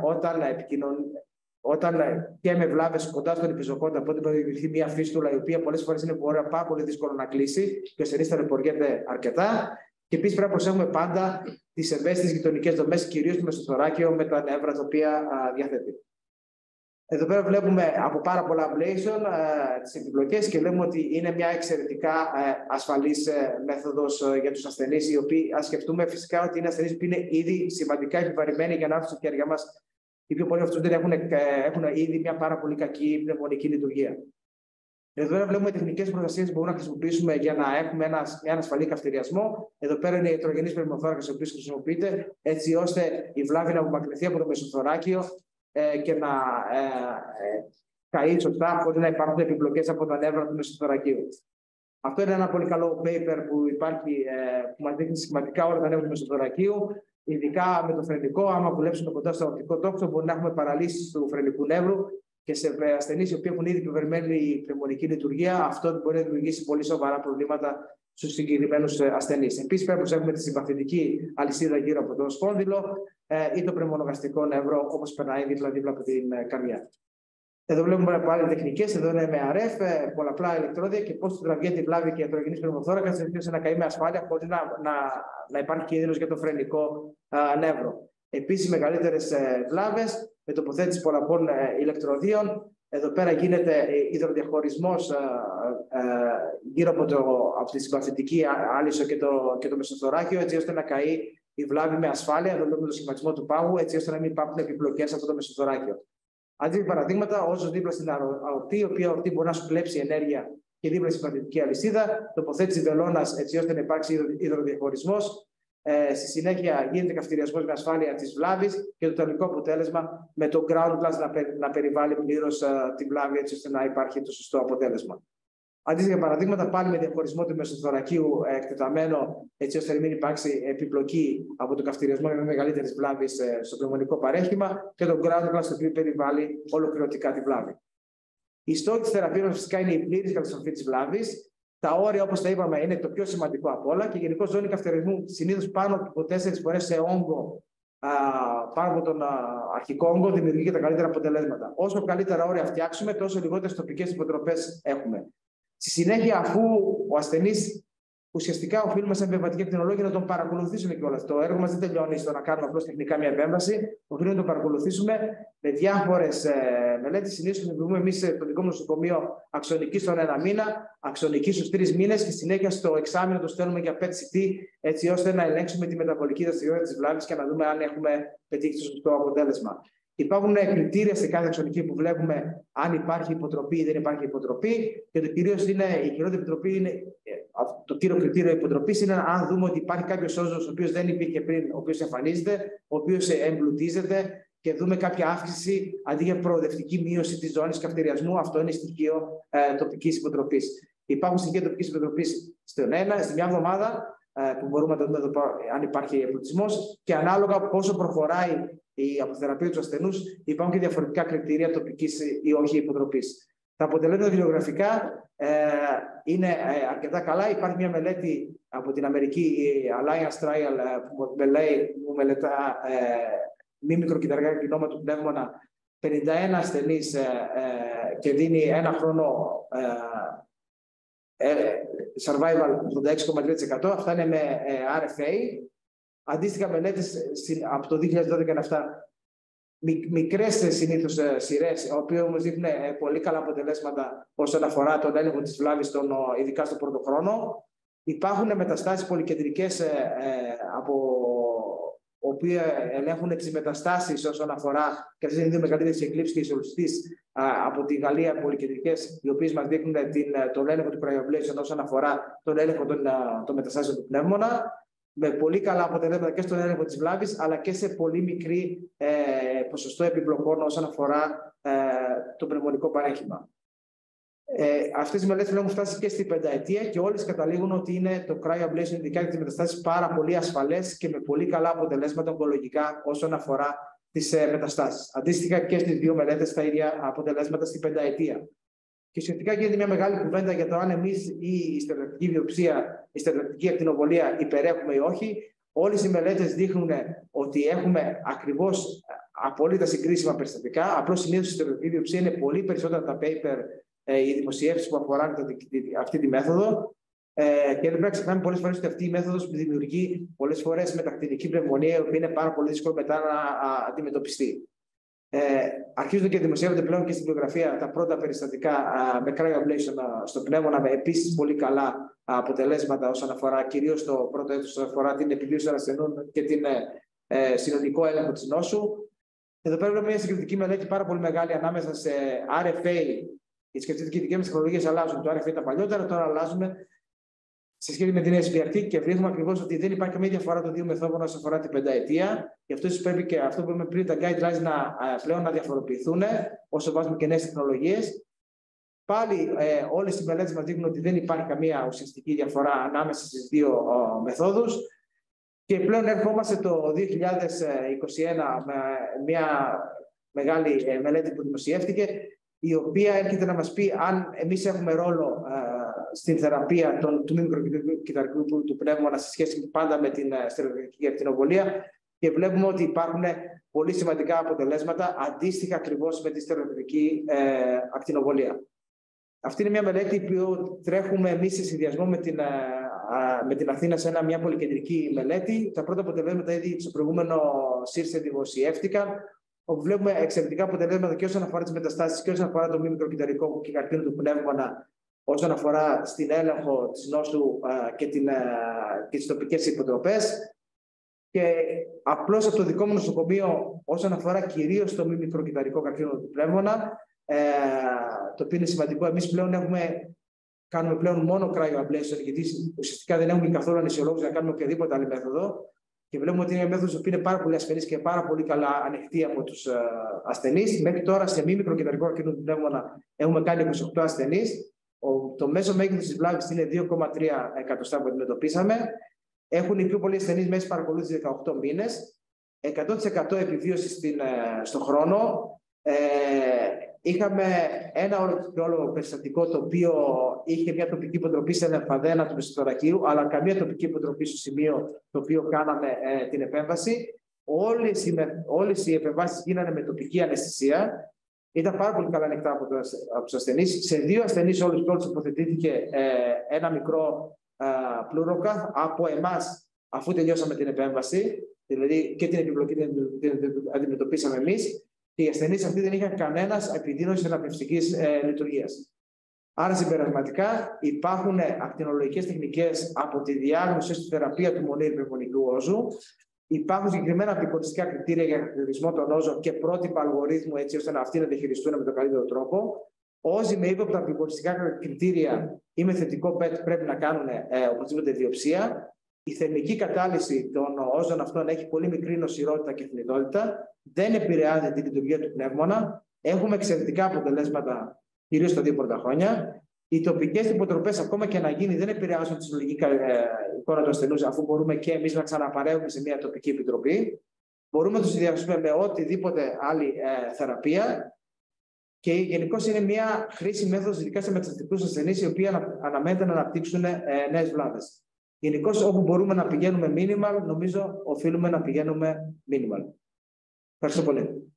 όταν και με βλάβες κοντά στον επιζωκότα, οπότε μπορεί να δημιουργηθεί μια φίστουλα η οποία πολλές φορές είναι πάρα πολύ δύσκολο να κλείσει και ο ασθενής ταλαιπωριέται αρκετά. Και επίσης πρέπει να προσέχουμε πάντα τις ευαίσθητες γειτονικές δομές, κυρίως το μεσοθωράκιο με τα νεύρα τα οποία διαθέτει. Εδώ πέρα βλέπουμε από πάρα πολλά ablation τις επιπλοκές και λέμε ότι είναι μια εξαιρετικά ασφαλής μέθοδος για τους ασθενείς, οι οποίοι ας σκεφτούμε φυσικά ότι είναι ασθενείς που είναι ήδη σημαντικά επιβαρημένοι για να έρθουν στα χέρια μας. Οι πιο πολλοί από αυτούς έχουν ήδη μια πάρα πολύ κακή πνευμονική λειτουργία. Εδώ πέρα βλέπουμε τεχνικές προστασίες που μπορούμε να χρησιμοποιήσουμε για να έχουμε ένα ασφαλή καυτηριασμό. Εδώ πέρα είναι η ιατρογενής πνευμοθώρακας, ο οποίος χρησιμοποιείται έτσι ώστε η βλάβη να απομακρυνθεί από το μεσοθωράκιο και να καεί σωστά, χωρίς να υπάρχουν επιπλοκές από τα νεύρα του μεσοθωρακίου. Αυτό είναι ένα πολύ καλό paper που υπάρχει, που μας δείχνει σχηματικά όλα τα νεύρα του μεσοθωρακίου. Ειδικά με το φρενικό, άμα δουλέψουμε κοντά στο οπτικό τόξο, μπορεί να έχουμε παραλύσεις του φρενικού νεύρου και σε ασθενείς οι οποίοι έχουν ήδη επιβαρημένη πνευμονική λειτουργία, αυτό μπορεί να δημιουργήσει πολύ σοβαρά προβλήματα στους συγκεκριμένους ασθενείς. Επίσης, πρέπει να προσέχουμε τη συμπαθητική αλυσίδα γύρω από το σπόνδυλο ή το πνευμονογαστρικό νεύρο, όπως περνάει δίπλα-δίπλα από την καρδιά. Εδώ βλέπουμε πάλι τεχνικές, εδώ είναι με RF, πολλαπλά ηλεκτρόδια και πώς τραβιέται η βλάβη και ιατρογενής πνευμοθόρακας σε να καεί με ασφάλεια, χωρίς να υπάρχει κίνδυνος για το φρενικό νεύρο. Επίσης, μεγαλύτερες βλάβες με τοποθέτηση πολλαπλών ηλεκτροδίων. Εδώ πέρα γίνεται υδροδιαχωρισμός γύρω από τη συμπαθητική άλυσο και το μεσοθωράκιο, έτσι ώστε να καεί η βλάβη με ασφάλεια. Εδώ βλέπουμε το σχηματισμό του πάγου, έτσι ώστε να μην υπάρχουν επιπλοκές σε αυτό το μεσοθωράκιο. Αντί παραδείγματα, όσο δίπλα στην αορτή, η οποία αορτή μπορεί να σου κλέψει ενέργεια και δίπλα στην συμπαθητική αλυσίδα, τοποθέτηση βελόνας, έτσι ώστε να υπάρξει υδροδιαχωρισμός. Στη συνέχεια γίνεται καυτηριασμός με ασφάλεια της βλάβης και το τελικό αποτέλεσμα με το ground glass να περιβάλλει πλήρως τη βλάβη, έτσι ώστε να υπάρχει το σωστό αποτέλεσμα. Αντίστοιχα παραδείγματα, πάλι με διαχωρισμό του μεσοθωρακίου εκτεταμένο, έτσι ώστε να μην υπάρξει επιπλοκή από το καυτηριασμό με μεγαλύτερη βλάβη στο πνευμονικό παρέχημα και το ground glass το οποίο περιβάλλει ολοκληρωτικά τη βλάβη. Η στόχη της θεραπείας φυσικά είναι η πλήρης καταστροφή της βλάβης. Τα όρια, όπως τα είπαμε, είναι το πιο σημαντικό από όλα και γενικώ ζώνη καυτηριασμού συνήθως πάνω από 4 φορές σε όγκο, πάνω από τον αρχικό όγκο, δημιουργεί και τα καλύτερα αποτελέσματα. Όσο καλύτερα όρια φτιάξουμε, τόσο λιγότερες τοπικές υποτροπές έχουμε. Στη συνέχεια, αφού ο ασθενής ουσιαστικά οφείλουμε σαν εμβατική ακτινολόγοι να τον παρακολουθήσουμε κιόλας. Το έργο μας δεν τελειώνει στο να κάνουμε απλώς τεχνικά μια επέμβαση. Οφείλουμε να τον παρακολουθήσουμε με διάφορες μελέτες. Συνήθως χρησιμοποιούμε εμείς στο δικό μου νοσοκομείο αξονική στον 1 μήνα, αξονική στους 3 μήνες και συνέχεια στο εξάμηνο το στέλνουμε για PET-CT, έτσι ώστε να ελέγξουμε τη μεταβολική δραστηριότητα της βλάβης και να δούμε αν έχουμε πετύχει το σωστό αποτέλεσμα. Υπάρχουν κριτήρια σε κάθε αξονική που βλέπουμε αν υπάρχει υποτροπή ή δεν υπάρχει υποτροπή. Και το κύριο κριτήριο υποτροπής είναι αν δούμε ότι υπάρχει κάποιος όζος ο οποίος δεν υπήρχε πριν, ο οποίος εμφανίζεται, ο οποίος εμπλουτίζεται και δούμε κάποια αύξηση αντί για προοδευτική μείωση της ζώνης καυτηριασμού. Αυτό είναι στοιχείο τοπικής υποτροπής. Υπάρχουν στοιχεία τοπικής υποτροπής στη μια εβδομάδα που μπορούμε να δούμε εδώ αν υπάρχει εμπλουτισμός και ανάλογα πόσο προχωράει η αποθεραπεία του ασθενούς, υπάρχουν και διαφορετικά κριτήρια τοπικής ή όχι υποτροπής. Τα αποτελέσματα βιβλιογραφικά είναι αρκετά καλά. Υπάρχει μια μελέτη από την Αμερική, η Alliance Trial, που μελετά μη μικροκυταρικά καρκινόμα του πνεύμονα 51 ασθενείς και δίνει 1 χρόνο survival 86,3%. Αυτά είναι με RFA. Αντίστοιχα μελέτες από το 2012 και αυτά, μικρές συνήθως σειρές, οι οποίες όμως δείχνουν πολύ καλά αποτελέσματα όσον αφορά τον έλεγχο της βλάβης, ειδικά στο πρώτο χρόνο. Υπάρχουν μεταστάσεις πολυκεντρικές οποία ελέγχουν τις μεταστάσεις όσον αφορά, και αυτές είναι 2 μεγαλύτερες εκλήψεις και ισολουστής από τη Γαλλία, πολυκεντρικές, οι οποίες μας δείχνουν τον έλεγχο του cryoablation όσον αφορά τον έλεγχο των μεταστάσεων του πνεύμονα, με πολύ καλά αποτελέσματα και στον έλεγχο της βλάβης, αλλά και σε πολύ μικρή ποσοστό επιπλοκών όσον αφορά το πνευμονικό παρέχημα. Αυτές οι μελέτες έχουν φτάσει και στην 5ετία και όλες καταλήγουν ότι είναι το cryoablation, ειδικά για τις μεταστάσεις, πάρα πολύ ασφαλές και με πολύ καλά αποτελέσματα ογκολογικά όσον αφορά τις μεταστάσεις. Αντίστοιχα και στις 2 μελέτες τα ίδια αποτελέσματα στην 5ετία. Και ουσιαστικά γίνεται μια μεγάλη κουβέντα για το αν εμείς η στερεοτυπική βιοψία, η στερεοτυπική ακτινοβολία υπερέχουμε ή όχι. Όλες οι μελέτες δείχνουν ότι έχουμε ακριβώς απόλυτα συγκρίσιμα περιστατικά. Απλώς συνήθως η στερεοτυπική βιοψία είναι πολύ περισσότερα τα paper, οι δημοσιεύσεις που αφορούν αυτή τη μέθοδο. Και δεν πρέπει να ξεχνάμε πολλές φορές ότι αυτή η μέθοδος δημιουργεί πολλές φορές μετακτινική πνευμονία, η οποία είναι πάρα πολύ δύσκολο μετά να αντιμετωπιστεί. Αρχίζουν και δημοσιεύονται πλέον και στην βιβλιογραφία τα πρώτα περιστατικά με cryoablation στο πνεύμονα, με επίσης πολύ καλά αποτελέσματα όσον αφορά κυρίως το πρώτο έτος, όσον αφορά την επιβίωση των ασθενών και την συνολικό έλεγχο της νόσου. Εδώ πέρα βλέπουμε μια συγκριτική μελέτη πάρα πολύ μεγάλη ανάμεσα σε RFA. Γιατί σκεφτείτε και οι δικές μας τεχνολογίες αλλάζουν. Το RFA τα παλιότερα, τώρα αλλάζουμε σε σχέση με την SBRT και βρίσκουμε ακριβώς ότι δεν υπάρχει καμία διαφορά των 2 μεθόδων όσον αφορά την 5ετία. Γι' αυτό πρέπει και αυτό που είπαμε πριν, τα guidelines πλέον να διαφοροποιηθούν όσο βάζουμε και νέες τεχνολογίες. Πάλι όλες οι μελέτες μας δείχνουν ότι δεν υπάρχει καμία ουσιαστική διαφορά ανάμεσα στις 2 μεθόδους. Και πλέον ερχόμαστε το 2021 με μια μεγάλη μελέτη που δημοσιεύτηκε, η οποία έρχεται να μας πει αν εμείς έχουμε ρόλο στην θεραπεία του μη μικροκυταρικού του πνεύμονα σε σχέση πάντα με την στερεοδοτική ακτινοβολία, και βλέπουμε ότι υπάρχουν πολύ σημαντικά αποτελέσματα αντίστοιχα ακριβώς με τη στερεοδοτική ακτινοβολία. Αυτή είναι μια μελέτη που τρέχουμε εμείς σε συνδυασμό με την Αθήνα σε μια πολυκεντρική μελέτη. Τα πρώτα αποτελέσματα ήδη στο προηγούμενο ΣΥΡΣΕ δημοσιεύτηκαν, όπου βλέπουμε εξαιρετικά αποτελέσματα και όσον αφορά τις μεταστάσεις και όσον αφορά το μη μικροκυταρικό και καρκίνο του πνεύμονα, όσον αφορά στην έλεγχο της νόσου και τις τοπικές υποτροπές. Και απλώς από το δικό μου νοσοκομείο, όσον αφορά κυρίως το μη μικροκυταρικό καρκίνο του πνεύμονα, το οποίο είναι σημαντικό, εμείς πλέον κάνουμε πλέον μόνο cryoablation, γιατί ουσιαστικά δεν έχουμε καθόλου αναισιολόγους να κάνουμε οποιαδήποτε άλλη μέθοδο. Και βλέπουμε ότι είναι μια μέθοδος που είναι πάρα πολύ ασφαλής και πάρα πολύ καλά ανοιχτή από τους ασθενείς. Μέχρι τώρα, σε μη μικροκυταρικό καρκίνο του πνεύμονα, έχουμε κάνει 28 ασθενείς. Το μέσο μέγεθος της βλάβης είναι 2,3 εκατοστά που αντιμετωπίσαμε. Έχουν οι πιο πολλοί ασθενείς μέσα παρακολούθηση 18 μήνες. 100% επιβίωση στον χρόνο. Είχαμε ένα όλο περιστατικό το οποίο είχε μια τοπική υποτροπή σε λεμφαδένα του μεσοθωρακίου, αλλά καμία τοπική υποτροπή στο σημείο το οποίο κάναμε την επέμβαση. Όλες οι επεμβάσεις γίνανε με τοπική αναισθησία. Ήταν πάρα πολύ καλά ανοιχτά από τους ασθενείς. Σε 2 ασθενείς όλους τοποθετήθηκε ένα μικρό πλούροκα από εμάς, αφού τελειώσαμε την επέμβαση. Δηλαδή και την επιπλοκή την αντιμετωπίσαμε εμείς. Και οι ασθενείς αυτοί δεν είχαν κανένας επιδείνωση θεραπευτικής λειτουργίας. Άρα, συμπερασματικά, υπάρχουν ακτινολογικές τεχνικές από τη διάγνωση στη θεραπεία του μονήρου πνευμονικού όζου. Υπάρχουν συγκεκριμένα απεικονιστικά κριτήρια για χαρακτηρισμό των όζων και πρότυπα αλγορίθμου, έτσι ώστε αυτοί να διαχειριστούν με τον καλύτερο τρόπο. Όσοι με ύποπτα απεικονιστικά κριτήρια ή με θετικό PET πρέπει να κάνουν οπωσδήποτε βιοψία. Η θερμική κατάλυση των όζων αυτών έχει πολύ μικρή νοσηρότητα και θνητότητα, δεν επηρεάζει τη λειτουργία του πνεύμονα. Έχουμε εξαιρετικά αποτελέσματα, κυρίως στα 2 πρώτα χρόνια. Οι τοπικές υποτροπές, ακόμα και να γίνει, δεν επηρεάζουν τη συλλογική εικόνα του ασθενούς, αφού μπορούμε και εμείς να ξαναπαρέχουμε σε μια τοπική επιτροπή. Μπορούμε να τους συνδυάσουμε με οτιδήποτε άλλη θεραπεία. Και γενικώς είναι μια χρήσιμη μέθοδος, ειδικά σε μεταστατικούς ασθενείς, οι οποίοι αναμένεται να αναπτύξουν νέες βλάβες. Γενικώς, όπου μπορούμε να πηγαίνουμε minimal, νομίζω οφείλουμε να πηγαίνουμε minimal. Ευχαριστώ πολύ.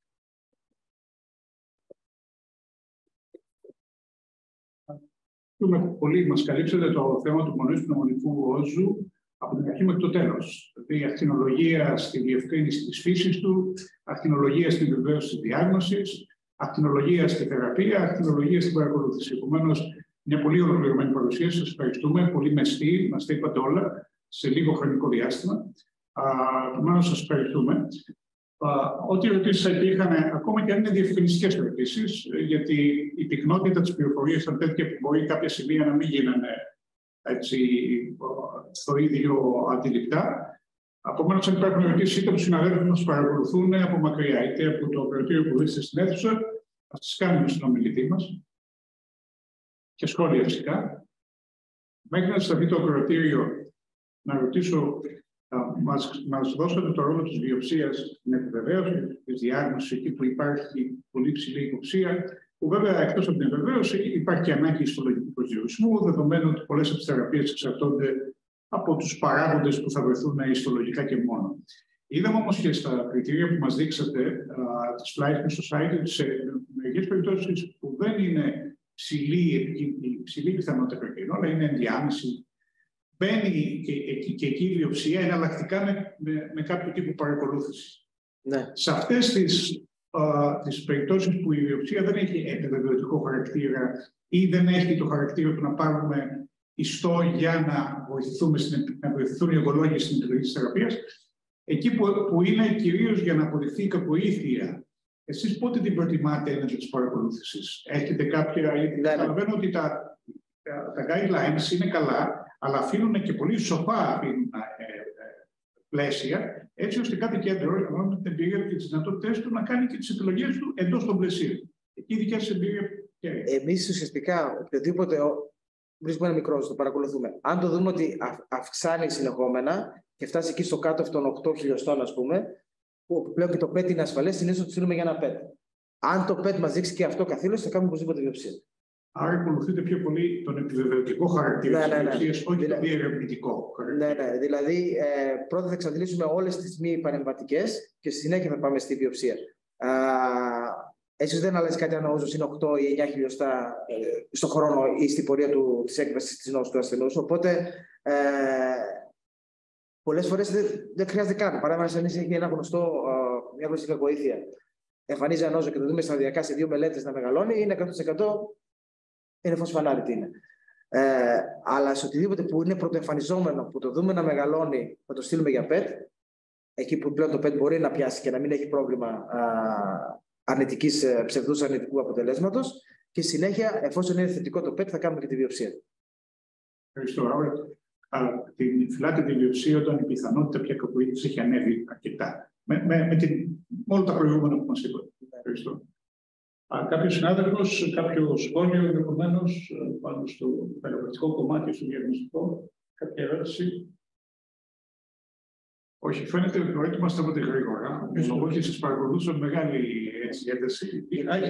Πολύ. Μας καλύψατε το θέμα του μονοίου πνευμονικού όζου από την αρχή μέχρι το τέλος. Δηλαδή, ακτινολογία στη διευκρίνηση της φύσης του, ακτινολογία στην βεβαίωση της διάγνωσης, ακτινολογία στη θεραπεία, ακτινολογία στην παρακολούθηση. Επομένως, μια πολύ ολοκληρωμένη παρουσίαση. Σας ευχαριστούμε. Πολύ μεστή. Μας τα είπατε όλα σε λίγο χρονικό διάστημα. Επομένως, σας ευχαριστούμε. Ό,τι ερωτήσεις υπήρχαν, ακόμα και αν είναι διευκρινιστικές ερωτήσεις, γιατί η πυκνότητα της πληροφορίας ήταν τέτοια που μπορεί κάποια σημεία να μην γίνανε στο ίδιο αντιληπτά. Επομένως, αν υπάρχουν ερωτήσεις είτε από τους συναδέλφους που μας παρακολουθούν από μακριά, είτε από το κρατήριο που βρίσκεται στην αίθουσα, ας τις κάνουμε στον ομιλητή μας. Και σχόλια φυσικά. Μέχρι να σταθεί το ακροατήριο, να ρωτήσω, μας δώσατε το ρόλο της βιοψίας στην επιβεβαίωση, της διάγνωσης, εκεί που υπάρχει πολύ ψηλή υποψία, που βέβαια εκτός από την επιβεβαίωση υπάρχει και ανάγκη ιστολογικού προσδιορισμού, δεδομένου ότι πολλές από τις θεραπείες εξαρτώνται από τους παράγοντες που θα βρεθούν ιστολογικά και μόνο. Είδαμε όμως και στα κριτήρια που μας δείξατε, της Fleischmann Society, σε μερικές περιπτώσεις που δεν είναι υψηλή πιθανότητα καρκίνου, αλλά είναι ενδιάμεση. Μπαίνει και εκεί η βιοψία εναλλακτικά με κάποιο τύπο παρακολούθηση. Ναι. Σε αυτές τις περιπτώσεις που η βιοψία δεν έχει επιβεβαιωτικό χαρακτήρα ή δεν έχει το χαρακτήρα του να πάρουμε ιστό για να βοηθηθούν οι ογκολόγοι στην επιλογή της θεραπείας, εκεί που είναι κυρίως για να αποδειχθεί η κακοήθεια. Εσείς πότε την προτιμάτε έναντι της παρακολούθησης? Έχετε κάποια... Καταλαβαίνω ότι τα guidelines είναι καλά, αλλά αφήνουν και πολύ σοφά πλαίσια, έτσι ώστε κάθε κέντρο, με την εμπειρία και τις δυνατότητες του, να κάνει και τις επιλογές του εντός των πλαισίων. Εκεί η δικιά σας εμπειρία. Εμείς ουσιαστικά, οποιοδήποτε βρίσκουμε ένα μικρό, το παρακολουθούμε. Αν το δούμε ότι αυξάνει συνεχόμενα και φτάσει εκεί στο κάτω των 8 χιλιοστών, ας πούμε, που πλέον και το PET είναι ασφαλές, συνήθως το στείλουμε για ένα PET. Αν το PET μας δείξει και αυτό καθήλωση, θα κάνουμε οπωσδήποτε βιοψία. Άρα ακολουθείτε πιο πολύ τον επιβεβαιωτικό χαρακτήρα της βιοψίας, όχι τον διερευνητικό χαρακτήρα. Ναι. Δηλαδή, πρώτα θα εξαντλήσουμε όλες τις μη παρεμβατικές και στη συνέχεια θα πάμε στη βιοψία. Έτσι δεν αλλάζει κάτι αν ο όζος είναι 8 ή 9 χιλιοστά στον χρόνο ή στην πορεία της έκβασης της νόσου του ασθενούς. Οπότε, πολλές φορές δεν χρειάζεται καν. Παράδειγμα, αν έχει ένα μια γνωστή κακοήθεια, εμφανίζει ανόζο και το δούμε σταδιακά σε 2 μελέτες να μεγαλώνει, είναι 100% είναι φως φανάρι τι είναι. Αλλά σε οτιδήποτε που είναι πρωτοεμφανιζόμενο, που το δούμε να μεγαλώνει, θα το στείλουμε για PET. Εκεί που πλέον το PET μπορεί να πιάσει και να μην έχει πρόβλημα ψευδούς αρνητικού αποτελέσματος. Και συνέχεια, εφόσον είναι θετικό το PET, θα κάνουμε και τη βιοψία. Ευχαριστώ, Ρόμπερτ. Φυλάτε τη βιοψία όταν η πιθανότητα πια κακοήθησης έχει ανέβει αρκετά. Με όλα τα προηγούμενα που μας είπατε. Ευχαριστώ. Κάποιος συνάδελφος, κάποιο σχόλιο ενδεχομένως πάνω στο θεραπευτικό κομμάτι, στο διαγνωστικό, κάποια ερώτηση? Όχι, φαίνεται ότι είμαστε από τη γρήγορα. Όχι, σας παρακολουθούσα με μεγάλη ένταση.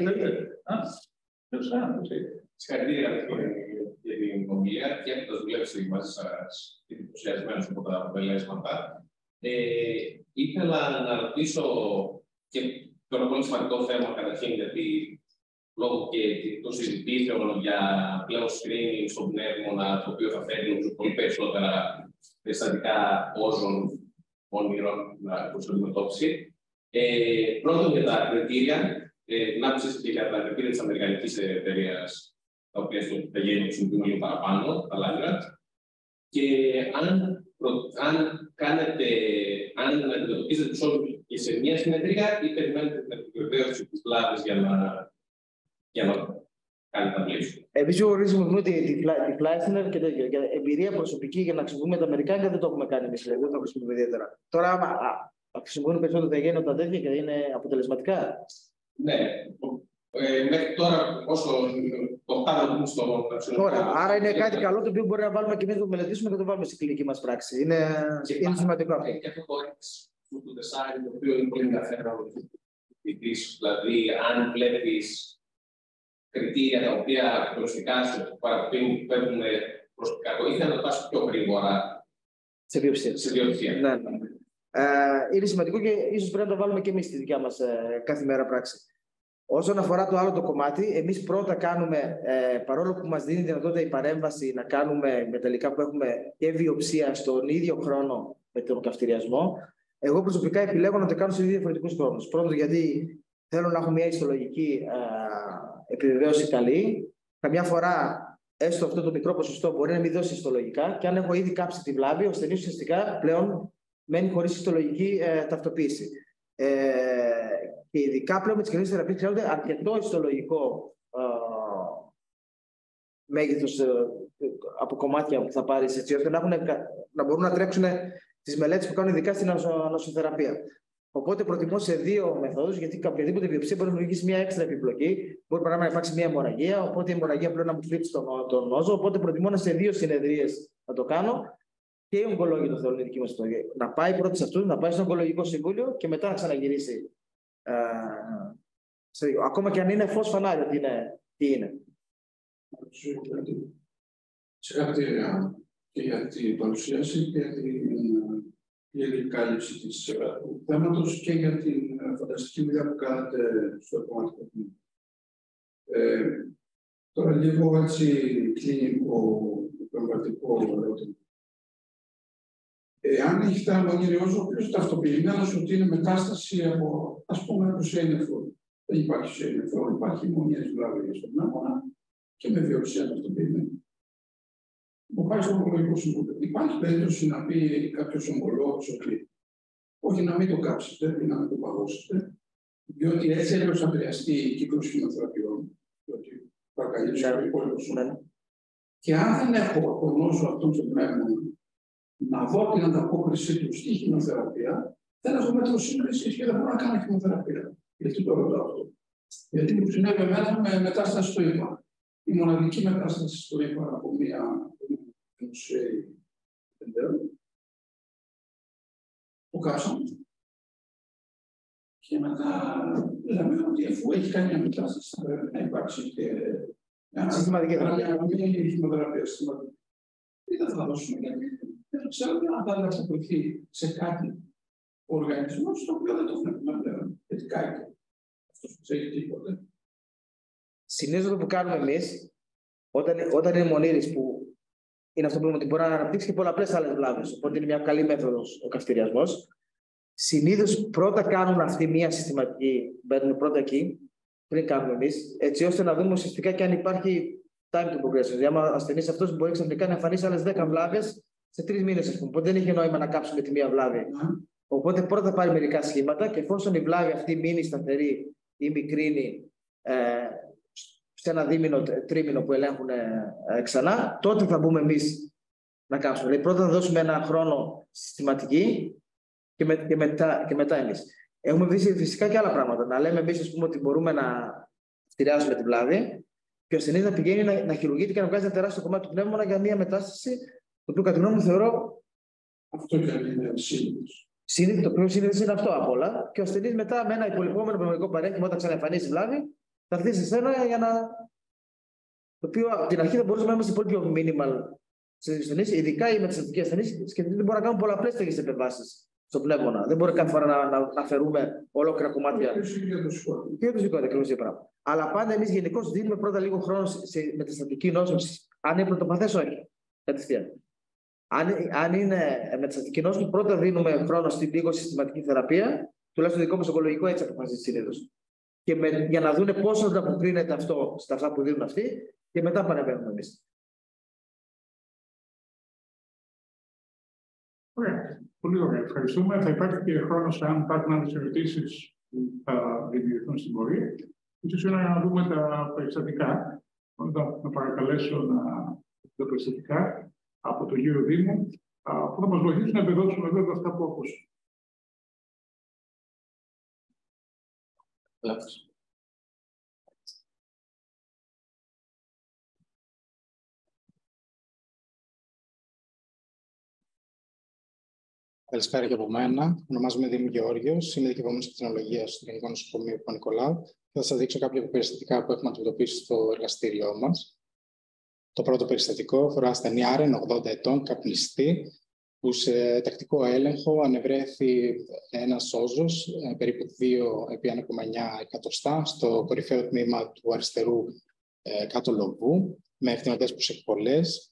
Συγχαρητήρια για την ομιλία και έχοντας δουλέψει μαζί σας εντυπωσιασμένος από τα αποτελέσματα. Ήθελα να ρωτήσω και το ένα πολύ σημαντικό θέμα καταρχήν, γιατί λόγω και των συζητήσεων για πλέον screening στον πνεύμονα, το οποίο θα φέρει πολύ περισσότερα περιστατικά όζων όνειρων προς αντιμετώπιση. Πρώτον, για τα κριτήρια, την άποψη και για τα κριτήρια της αμερικανικής εταιρείας, τα οποία στο Παγένιο χρησιμοποιούμε λίγο παραπάνω, τα λάδια. Και αν αντιμετωπίζετε τους όρους και σε μια συνεδρία ή περιμένετε την επιβεβαίωση της πλάτης για να κάνετε τα πλαίσια. Εμείς χρησιμοποιούμε τη Fleischner και για εμπειρία προσωπική για να χρησιμοποιούμε τα Αμερικάνικα δεν το έχουμε κάνει εμείς, δεν το χρησιμοποιούμε ιδιαίτερα. Τώρα, άμα χρησιμοποιούν περισσότερο τα γένεια τα τέτοια και είναι αποτελεσματικά. Ναι. Μέχρι τώρα, όσο το κάνουμε στο Ωραία. Άρα είναι κάτι καλό το οποίο μπορεί να βάλουμε και εμείς να το μελετήσουμε και να το βάλουμε στην κλινική μας πράξη. Είναι σημαντικό αυτό. Και αυτό το X του design, το οποίο είναι πολύ ενδιαφέρον. Δηλαδή, αν βλέπεις κριτήρια τα οποία γνωστικά σου παίρνουν προς την κακοήθεια, να το πας πιο γρήγορα σε βιοψία. Ναι. Είναι σημαντικό και ίσως πρέπει να το βάλουμε και εμείς στη δικιά μας κάθε μέρα πράξη. Όσον αφορά το άλλο το κομμάτι, εμείς πρώτα κάνουμε, παρόλο που μας δίνει δυνατότητα η παρέμβαση να κάνουμε με τελικά που έχουμε και βιοψία στον ίδιο χρόνο με τον καυτηριασμό, εγώ προσωπικά επιλέγω να το κάνω σε 2 διαφορετικούς χρόνους. Πρώτον, γιατί θέλω να έχω μια ιστολογική επιβεβαίωση καλή. Καμιά φορά, έστω αυτό το μικρό ποσοστό μπορεί να μην δώσει ιστολογικά, και αν έχω ήδη κάψει τη βλάβη, ο ασθενής ουσιαστικά πλέον μένει χωρίς ιστολογική ταυτοποίηση. Και ειδικά πλέον με τις κοινωνικές θεραπείες χρειάζονται αρκετό ιστολογικό μέγεθος από κομμάτια που θα πάρεις, έτσι ώστε να μπορούν να τρέξουν τις μελέτες που κάνουν ειδικά στην νοσοθεραπεία. Οπότε προτιμώ σε 2 μεθόδους, γιατί οποιαδήποτε βιοψία μπορεί να δημιουργήσει μια έξτρα επιπλοκή. Μπορεί να υπάρξει μια αιμορραγία, οπότε η αιμορραγία πλέον να μου κρύψει τον νόζο. Οπότε προτιμώ σε 2 συνεδρίες να το κάνω. Και οι ογκολόγοι το θέλουν, η δική μας επιλογή. Να πάει πρώτα σε αυτούς, να πάει στο ογκολογικό συμβούλιο και μετά να ξαναγυρίσει. Ακόμα και αν είναι φως φανάρι, τι είναι. Συγχαρητήρια και για την παρουσίαση και για την κάλυψη του θέματος και για την φανταστική δουλειά που κάνετε στο επόμενο τμήμα. Τώρα λίγο έτσι κλινικό, πραγματικό ερώτημα. Αν έχετε αλμονιριόζο, ο οποίος ταυτοποιημένος ότι είναι μετάσταση από, ας πούμε, από σύννεφο. Δεν υπάρχει σύννεφο, υπάρχει μονίες βλάβη στον πνεύμονα και με βιοψία ταυτοποιημένη. Μου πάει στο ογκολογικό συμβούλιο. Υπάρχει περίπτωση να πει κάποιος ογκολόγος ότι όχι να μην το κάψετε ή να μην το παγώσετε, διότι έτσι έλεγχος θα επηρεαστεί η κύκλος χημειοθεραπείων, διότι θα καλύψει το υπόλοιπο σώμα. Και αν δεν έχω τον νόσο αυτόν στον πνεύμονα, να δω την ανταπόκρισή του στη χημειοθεραπεία, δεν έχω μέτρο σύγκριση και δεν μπορώ να κάνω χημειοθεραπεία. Γιατί το ρωτάω αυτό? Γιατί μου συνέβη εμένα με μετάσταση στο ύπα. Η μοναδική μετάσταση στο ύπα από μια νοσηρή εντέρου. Το κάψαμε. Και μετά λέμε ότι αφού έχει κάνει μια μετάσταση, θα πρέπει να υπάρξει και συστηματική χημειοθεραπεία συστηματική. Τι δεν θα δώσουμε, γιατί δεν ξέρουμε αν θα ανταποκριθεί σε κάτι ο οργανισμός, το οποίο δεν το βλέπουμε πλέον. Γιατί κάτι. Αυτό που ξέρει τίποτε. Συνήθως το που κάνουμε εμείς, όταν είναι μονήρης, που είναι αυτό που λέμε ότι μπορεί να αναπτύξει και πολλαπλές άλλες βλάβες, οπότε είναι μια καλή μέθοδος ο καυτηριασμός. Συνήθως πρώτα κάνουν αυτή μια συστηματική, μπαίνουν πρώτα εκεί, πριν κάνουμε εμείς, έτσι ώστε να δούμε ουσιαστικά και αν υπάρχει time to progression. Δηλαδή, άμα ασθενής αυτός μπορεί ξαφνικά να εμφανίσει άλλες 10 βλάβες σε 3 μήνες, ας πούμε. Οπότε δεν έχει νόημα να κάψουμε τη μία βλάβη. Οπότε πρώτα θα πάρει μερικά σχήματα και εφόσον η βλάβη αυτή μείνει σταθερή ή μικρύνει σε ένα δίμηνο, τρίμηνο που ελέγχουν ξανά, τότε θα μπούμε εμείς να κάψουμε. Δηλαδή πρώτα θα δώσουμε ένα χρόνο συστηματική και μετά εμείς. Έχουμε δει φυσικά και άλλα πράγματα. Να λέμε εμείς, ας πούμε, ότι μπορούμε να φτιριάσουμε τη βλάβη και ο ασθενής να πηγαίνει να χειρουργείται και να βγάζει ένα τεράστιο κομμάτι του πνεύμονα για μια μετάσταση, το οποίο κατά τη γνώμη μου θεωρώ. Αυτό είναι σύνηθες. Το πιο σύνηθες είναι αυτό απ' όλα. Και ο ασθενής μετά με ένα υπολοιπόμενο πνευματικό παρέχημα, όταν ξαναεμφανίσει η βλάβη, θα έρθει σε σένα για να. Το οποίο από την αρχή θα μπορούσαμε να είμαστε πολύ πιο minimal στις ασθενείς, ειδικά οι μεταστατικοί ασθενείς, σκεφτείτε ότι μπορούν να κάνουν πολλαπλές τέτοιες επεμβάσεις στο πνεύμονα. Δεν μπορεί κάθε φορά να αφαιρούμε ολόκληρα κομμάτια. Και για το σηκώδη, ακριβώς το πράγμα. Αλλά πάντα εμείς γενικώς δίνουμε πρώτα λίγο χρόνο σε μεταστατική νόσηση. Αν είναι πρωτοπαθές, όχι. Κατευθείαν. Αν είναι μεταστατική νόσηση, πρώτα δίνουμε χρόνο στην λίγο συστηματική θεραπεία, τουλάχιστον το δικό μας ογκολογικό έτσι αποφασίζει συνήθως. Για να δούνε πόσο ανταποκρίνεται αυτό στα αυτά που δίνουν αυτοί, και μετά παρεμβαίνουμε εμείς. Ωραία. Πολύ ωραία. Ευχαριστούμε. Θα υπάρχει και χρόνος, αν υπάρχουν άλλες ερωτήσεις που θα δημιουργηθούν στην πορεία. Ίσως είναι να δούμε τα περιστατικά. Να παρακαλέσω τα περιστατικά από τον κύριο Δήμο, που θα μας βοηθήσουν να επιβεβαιώσουμε βέβαια αυτά που ακούσαμε. Καλησπέρα και από μένα. Ονομάζομαι Δήμο Γεώργιος. Είμαι δικαιωμένος κτηνολογίας στο Γενικό Νοσοκομείο Παπα-Νικολάου και θα σας δείξω κάποια περιστατικά που έχουμε αντιμετωπίσει στο εργαστήριό μας. Το πρώτο περιστατικό αφορά ασθενή άρεν 80 ετών, καπνιστή, που σε τακτικό έλεγχο ανεβρέθη ένας όζος περίπου 2/1,9 εκατοστά στο κορυφαίο τμήμα του αριστερού κάτω λοβού, με ευθυνωτές προσεκπολές.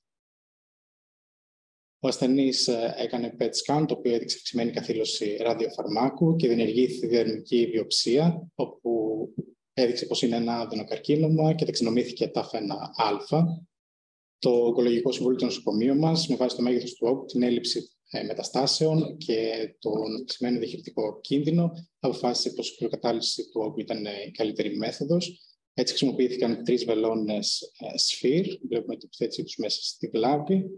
Ο ασθενής έκανε PET scan, το οποίο έδειξε αυξημένη καθήλωση ραδιοφαρμάκου και διενεργήθηκε δερμική βιοψία, όπου έδειξε πως είναι ένα αδενοκαρκίνωμα και ταξινομήθηκε TAF1α. Το Ογκολογικό Συμβούλιο του νοσοκομείου μας, με βάση το μέγεθος του όγκου, την έλλειψη μεταστάσεων και τον αυξημένο διαχειριστικό κίνδυνο, αποφάσισε πως η προκατάλυση του όγκου ήταν η καλύτερη μέθοδος. Έτσι χρησιμοποιήθηκαν 3 βελόνες σφύρ, βλέπουμε την επιθέτησή τους μέσα στη βλάβη.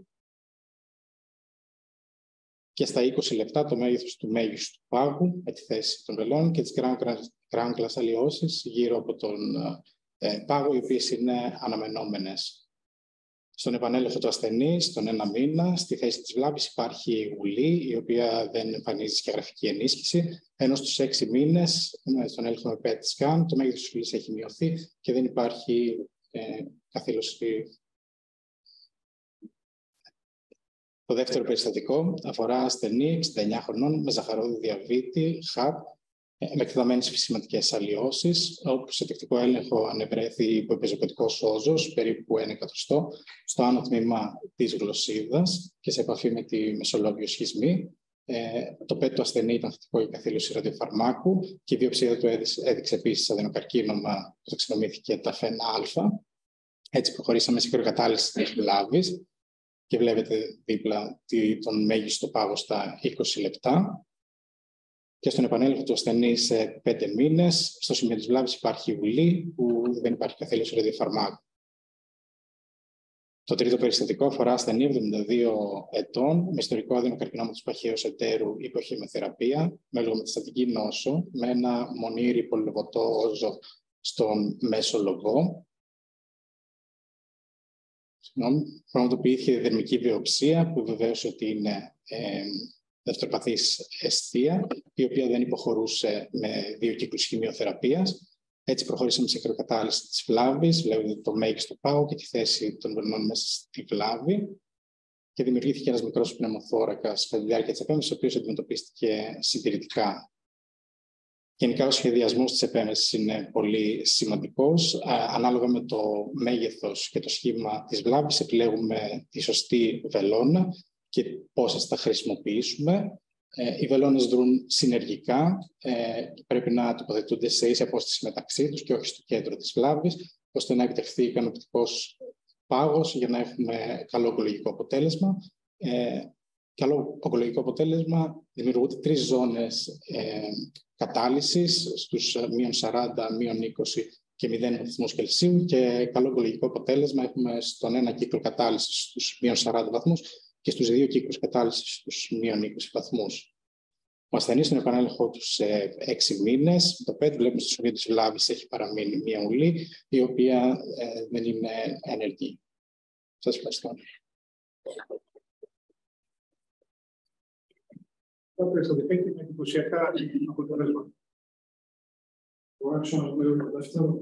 Και στα 20 λεπτά το μέγεθος του μέγιστου πάγου με τη θέση των βελών και τις ground glass αλλοιώσεις γύρω από τον πάγο, οι οποίες είναι αναμενόμενες. Στον επανέλεγχο του ασθενή, στον 1 μήνα, στη θέση της βλάβης υπάρχει ουλή, η οποία δεν εμφανίζει σκιαγραφική ενίσχυση, ενώ στους 6 μήνες, στον έλεγχο με PET scan, το μέγεθος της ουλής έχει μειωθεί και δεν υπάρχει καθήλωση. Το δεύτερο περιστατικό αφορά ασθενή 69 χρονών με ζαχαρόδι διαβήτη, ΧΑΠ, με εκτεταμένες φυσιματικές αλλοιώσεις, όπου σε τακτικό έλεγχο ανεβρέθη υποεπιζωπατικός όζος, περίπου 1 εκατοστό, στο άνω τμήμα της γλωσσίδας και σε επαφή με τη μεσολόγιο σχισμή. Το PET του ασθενή ήταν θετικό για καθήλωση ραδιοφαρμάκου και η βιοψία του έδειξε επίσης αδενοκαρκίνωμα που ταξινομήθηκε TAF1α. Έτσι προχωρήσαμε σε χειροκατάλυση της βλάβης και βλέπετε δίπλα τον μέγιστο πάγο στα 20 λεπτά. Και στον επανέλεγχο του ασθενή σε 5 μήνες, στο σημείο της βλάβης υπάρχει ουλή, που δεν υπάρχει καθήλωση ραδιοφαρμάκου. Το τρίτο περιστατικό αφορά ασθενή 72 ετών, με ιστορικό αδενοκαρκινώματος παχαίου εταίρου υπό χημειοθεραπεία, με λογομεταστατική νόσο, με ένα μονήρι πολυλοβωτό όζο στον μέσο λοβό. Πραγματοποιήθηκε δερμική βιοψία που βεβαίωσε ότι είναι δευτεροπαθής αιστεία, η οποία δεν υποχωρούσε με 2 κύκλους χημειοθεραπείας. Έτσι προχωρήσαμε σε κρυοκατάλυση της βλάβης, βλέπετε το μέγιστο πάγο και τη θέση των βελονών μέσα στη βλάβη. Και δημιουργήθηκε ένας μικρός πνευμοθώρακας κατά τη διάρκεια της επέμβασης, ο οποίος αντιμετωπίστηκε συντηρητικά. Γενικά, ο σχεδιασμός της επέμβασης είναι πολύ σημαντικός. Ανάλογα με το μέγεθος και το σχήμα της βλάβης, επιλέγουμε τη σωστή βελόνα και πόσες θα χρησιμοποιήσουμε. Οι βελόνες δρούν συνεργικά, πρέπει να τοποθετούνται σε ίση απόσταση μεταξύ τους και όχι στο κέντρο της βλάβης, ώστε να επιτευχθεί ικανοποιητικός πάγος για να έχουμε καλό ογκολογικό αποτέλεσμα. Καλό ογκολογικό αποτέλεσμα δημιουργούνται 3 ζώνες κατάλυσης στους -40, -20 και 0 βαθμούς Κελσίου και καλό ογκολογικό αποτέλεσμα έχουμε στον ένα κύκλο κατάλυσης στους -40 βαθμούς και στους 2 κύκλους κατάλυσης στους -20 βαθμούς. Ο ασθενής στον επανέλεγχό του σε 6 μήνες, το 5 βλέπουμε στο σωλείο της βλάβης έχει παραμείνει μια ουλή, η οποία δεν είναι ενεργή. Σας ευχαριστώ. Το περιστατικό έχει με εντυπωσιακά αποτελέσματα. Ο άξονας με το δεύτερο.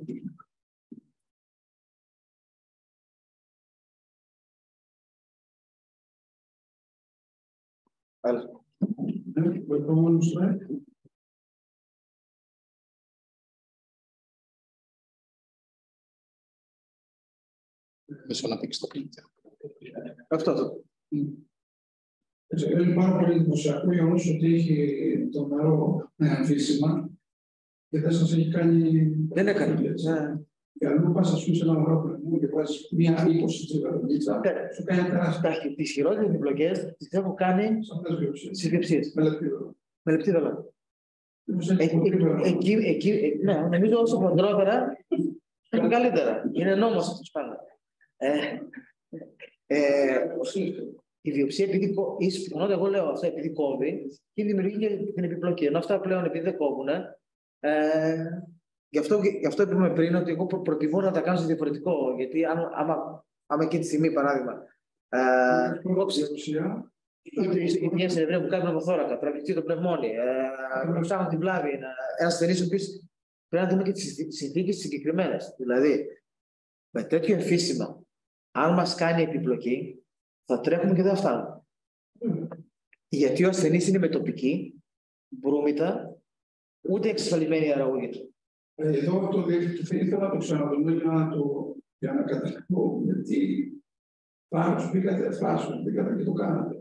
Ο επόμενος slide. Μισό να πήξει το κλίμα. Αυτό. Είναι πάρα πολύ εντυπωσιακό γεγονός ότι έχει το νερό με αμφίσιμα και δεν σας έχει κάνει. Δεν έκανε. Και αν πας ας πούμε σε ένα νερό πνευμό και πας μία 20 τσιγαρονίτσα, σου κάνει τεράστια. Τις χειρότερες επιπλοκές τις έχω κάνει στις βιοψίες. Με λεπτή δολά. Ναι, νομίζω όσο χοντρότερα είναι καλύτερα. Είναι νόμος αυτός πάντα. Η βιοψία, επειδή εγώ λέω αυτό επειδή κόβει, και δημιουργεί και την επιπλοκή. Ενώ αυτά πλέον επειδή δεν κόβουν, γι' αυτό είπαμε πριν ότι εγώ προτιμώ να τα κάνω σε διαφορετικό. Γιατί άμα εκείνη τη στιγμή, παράδειγμα, ή μια συνεδρία που κάνει πνευμοθώρακα, τραβηχτεί το πνευμόνι, ψάχνω την βλάβη, ένα ασθενή ο οποίο πρέπει να δούμε και τι συνθήκες συγκεκριμένες. Δηλαδή, με τέτοιο εμφύσιμα, αν μας κάνει επιπλοκή, θα τρέχουμε και δεν θα φτάνουμε. Γιατί ο ασθενής είναι με τοπική, μπρούμητα, ούτε εξασφαλισμένη η αραγωγή του. Εδώ θα ήθελα να το ξαναδούμε για να καταλάβω γιατί φράσους πήγατε και το κάνατε.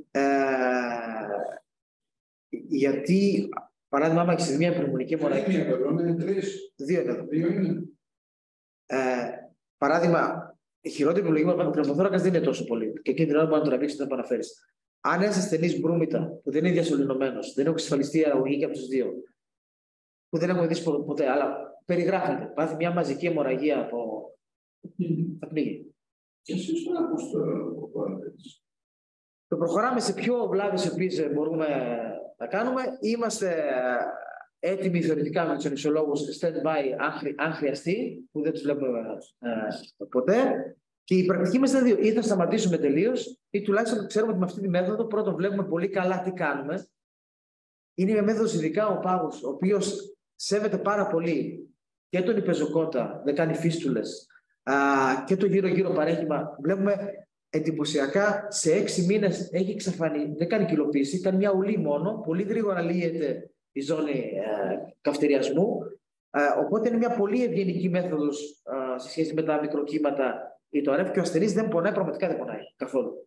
Γιατί, παράδειγμα, άμα έχεις μια πνευμονική αιμορραγία. Είναι 3. 2 είναι. Παράδειγμα, η χειρότερη επιλογή με πνευμοθώρακας δεν είναι τόσο πολύ. Και εκείνη την ώρα μπορεί να το τραβήξει να το επαναφέρει. Αν ένα ασθενή μπρούμητα που δεν είναι διασωληνωμένος, δεν έχει εξασφαλιστεί η αραγωγή και από τους 2, που δεν έχουμε δει ποτέ, αλλά περιγράφεται, πάθει μια μαζική αιμορραγία από. Θα πνίγει. Και εσείς τώρα πώς το πάρετε? Το προχωράμε σε πιο βλάβες οι οποίες μπορούμε να κάνουμε. Είμαστε έτοιμοι θεωρητικά με τους ανεσιολόγους stand-by αν χρειαστεί, που δεν τους βλέπουμε ποτέ. Και η πρακτική μας είναι 2. Ή θα σταματήσουμε τελείως, ή τουλάχιστον ξέρουμε ότι με αυτή τη μέθοδο πρώτον βλέπουμε πολύ καλά τι κάνουμε. Είναι μια μέθοδος ειδικά ο πάγος, ο οποίος σέβεται πάρα πολύ και τον υπεζοκότα, δεν κάνει φίστουλες, και το γύρω-γύρω παρέχημα. Βλέπουμε εντυπωσιακά σε 6 μήνες έχει εξαφανίσει, δεν κάνει κυλοποίηση, ήταν μια ουλή μόνο, πολύ γρήγορα λύεται η ζώνη καυτηριασμού. Οπότε είναι μια πολύ ευγενική μέθοδος σε σχέση με τα μικροκύματα ή το RF και ο ασθενής δεν πονάει, πραγματικά δεν πονάει καθόλου.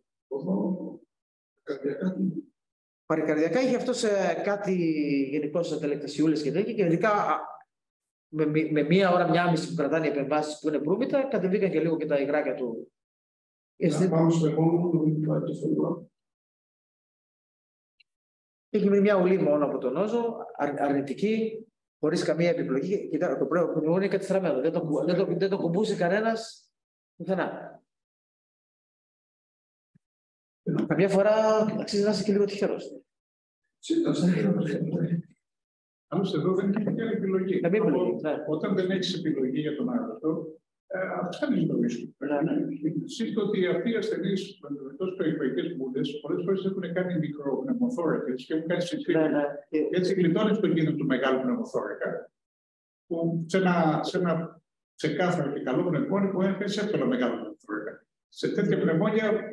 Παρικαρδιακά είχε αυτό σε κάτι γενικό σε τελεκτασιούλες και τέτοια και ειδικά με μία ώρα, μία μισή που κρατάνε οι επεμβάσεις που είναι μπρούμητα, κατεβήκαν και λίγο και τα υγράκια του. Πάμε στο επόμενο. Έχει μείνει μια ουλή μόνο από τον νόζο, αρνητική, χωρίς καμία επιπλοκή. Κοιτάξτε, το πρώτο είναι κατηστραμμένο. Δεν το κουμπούσε κανένας πουθενά. Καμιά φορά αξίζει να είσαι και λίγο τυχερός. Άλλωστε, εδώ δεν έχει άλλη επιλογή. Όταν δεν έχεις επιλογή για τον άγνωστο, αυξάνεις το ρίσκο. Σύντομα ότι αυτοί οι ασθενείς εκτός περιφερειακές μπουλές, πολλές φορές έχουν κάνει μικροπνευμοθόρακες και έχουν κάνει συστήματα. Ναι. Έτσι γλιτώνεις τον κίνδυνο του μεγάλου πνευμοθόρακα, που σε ένα ξεκάθαρο και καλό πνευμόνιο έχει εύκολα μεγάλο πνευμοθόρακα. Σε τέτοια πνευμόνια,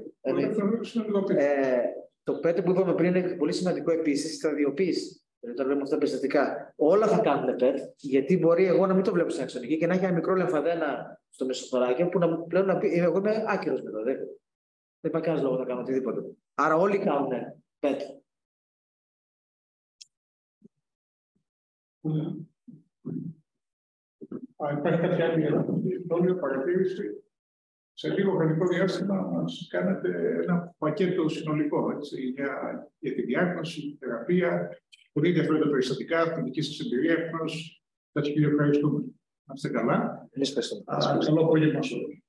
το 5 που είπαμε πριν είναι πολύ σημαντικό επίσης, η σταδιοποίηση. Δηλαδή, όταν βλέπουμε αυτά τα περιστατικά, όλα θα κάνουν PET, γιατί μπορεί εγώ να μην το βλέπω στην αξονική και να έχει ένα μικρό λεμφαδένα στο μεσοθωράκι που πλέον να πει: εγώ είμαι άκυρος με το. Δεν υπάρχει κανένα λόγο να κάνω οτιδήποτε. Άρα όλοι κάνουν PET. Υπάρχει κάποια άλλη ερώτηση, παρατήρηση? Σε λίγο χρονικό διάστημα μας κάνετε ένα πακέτο συνολικό για τη διάγνωση, τη θεραπεία, πολύ ενδιαφέροντα περιστατικά, την δική σας εμπειρία εκτός. Σας ευχαριστούμε. Να είστε καλά. Εμείς ευχαριστούμε. Καλό απόγευμα σε όλους.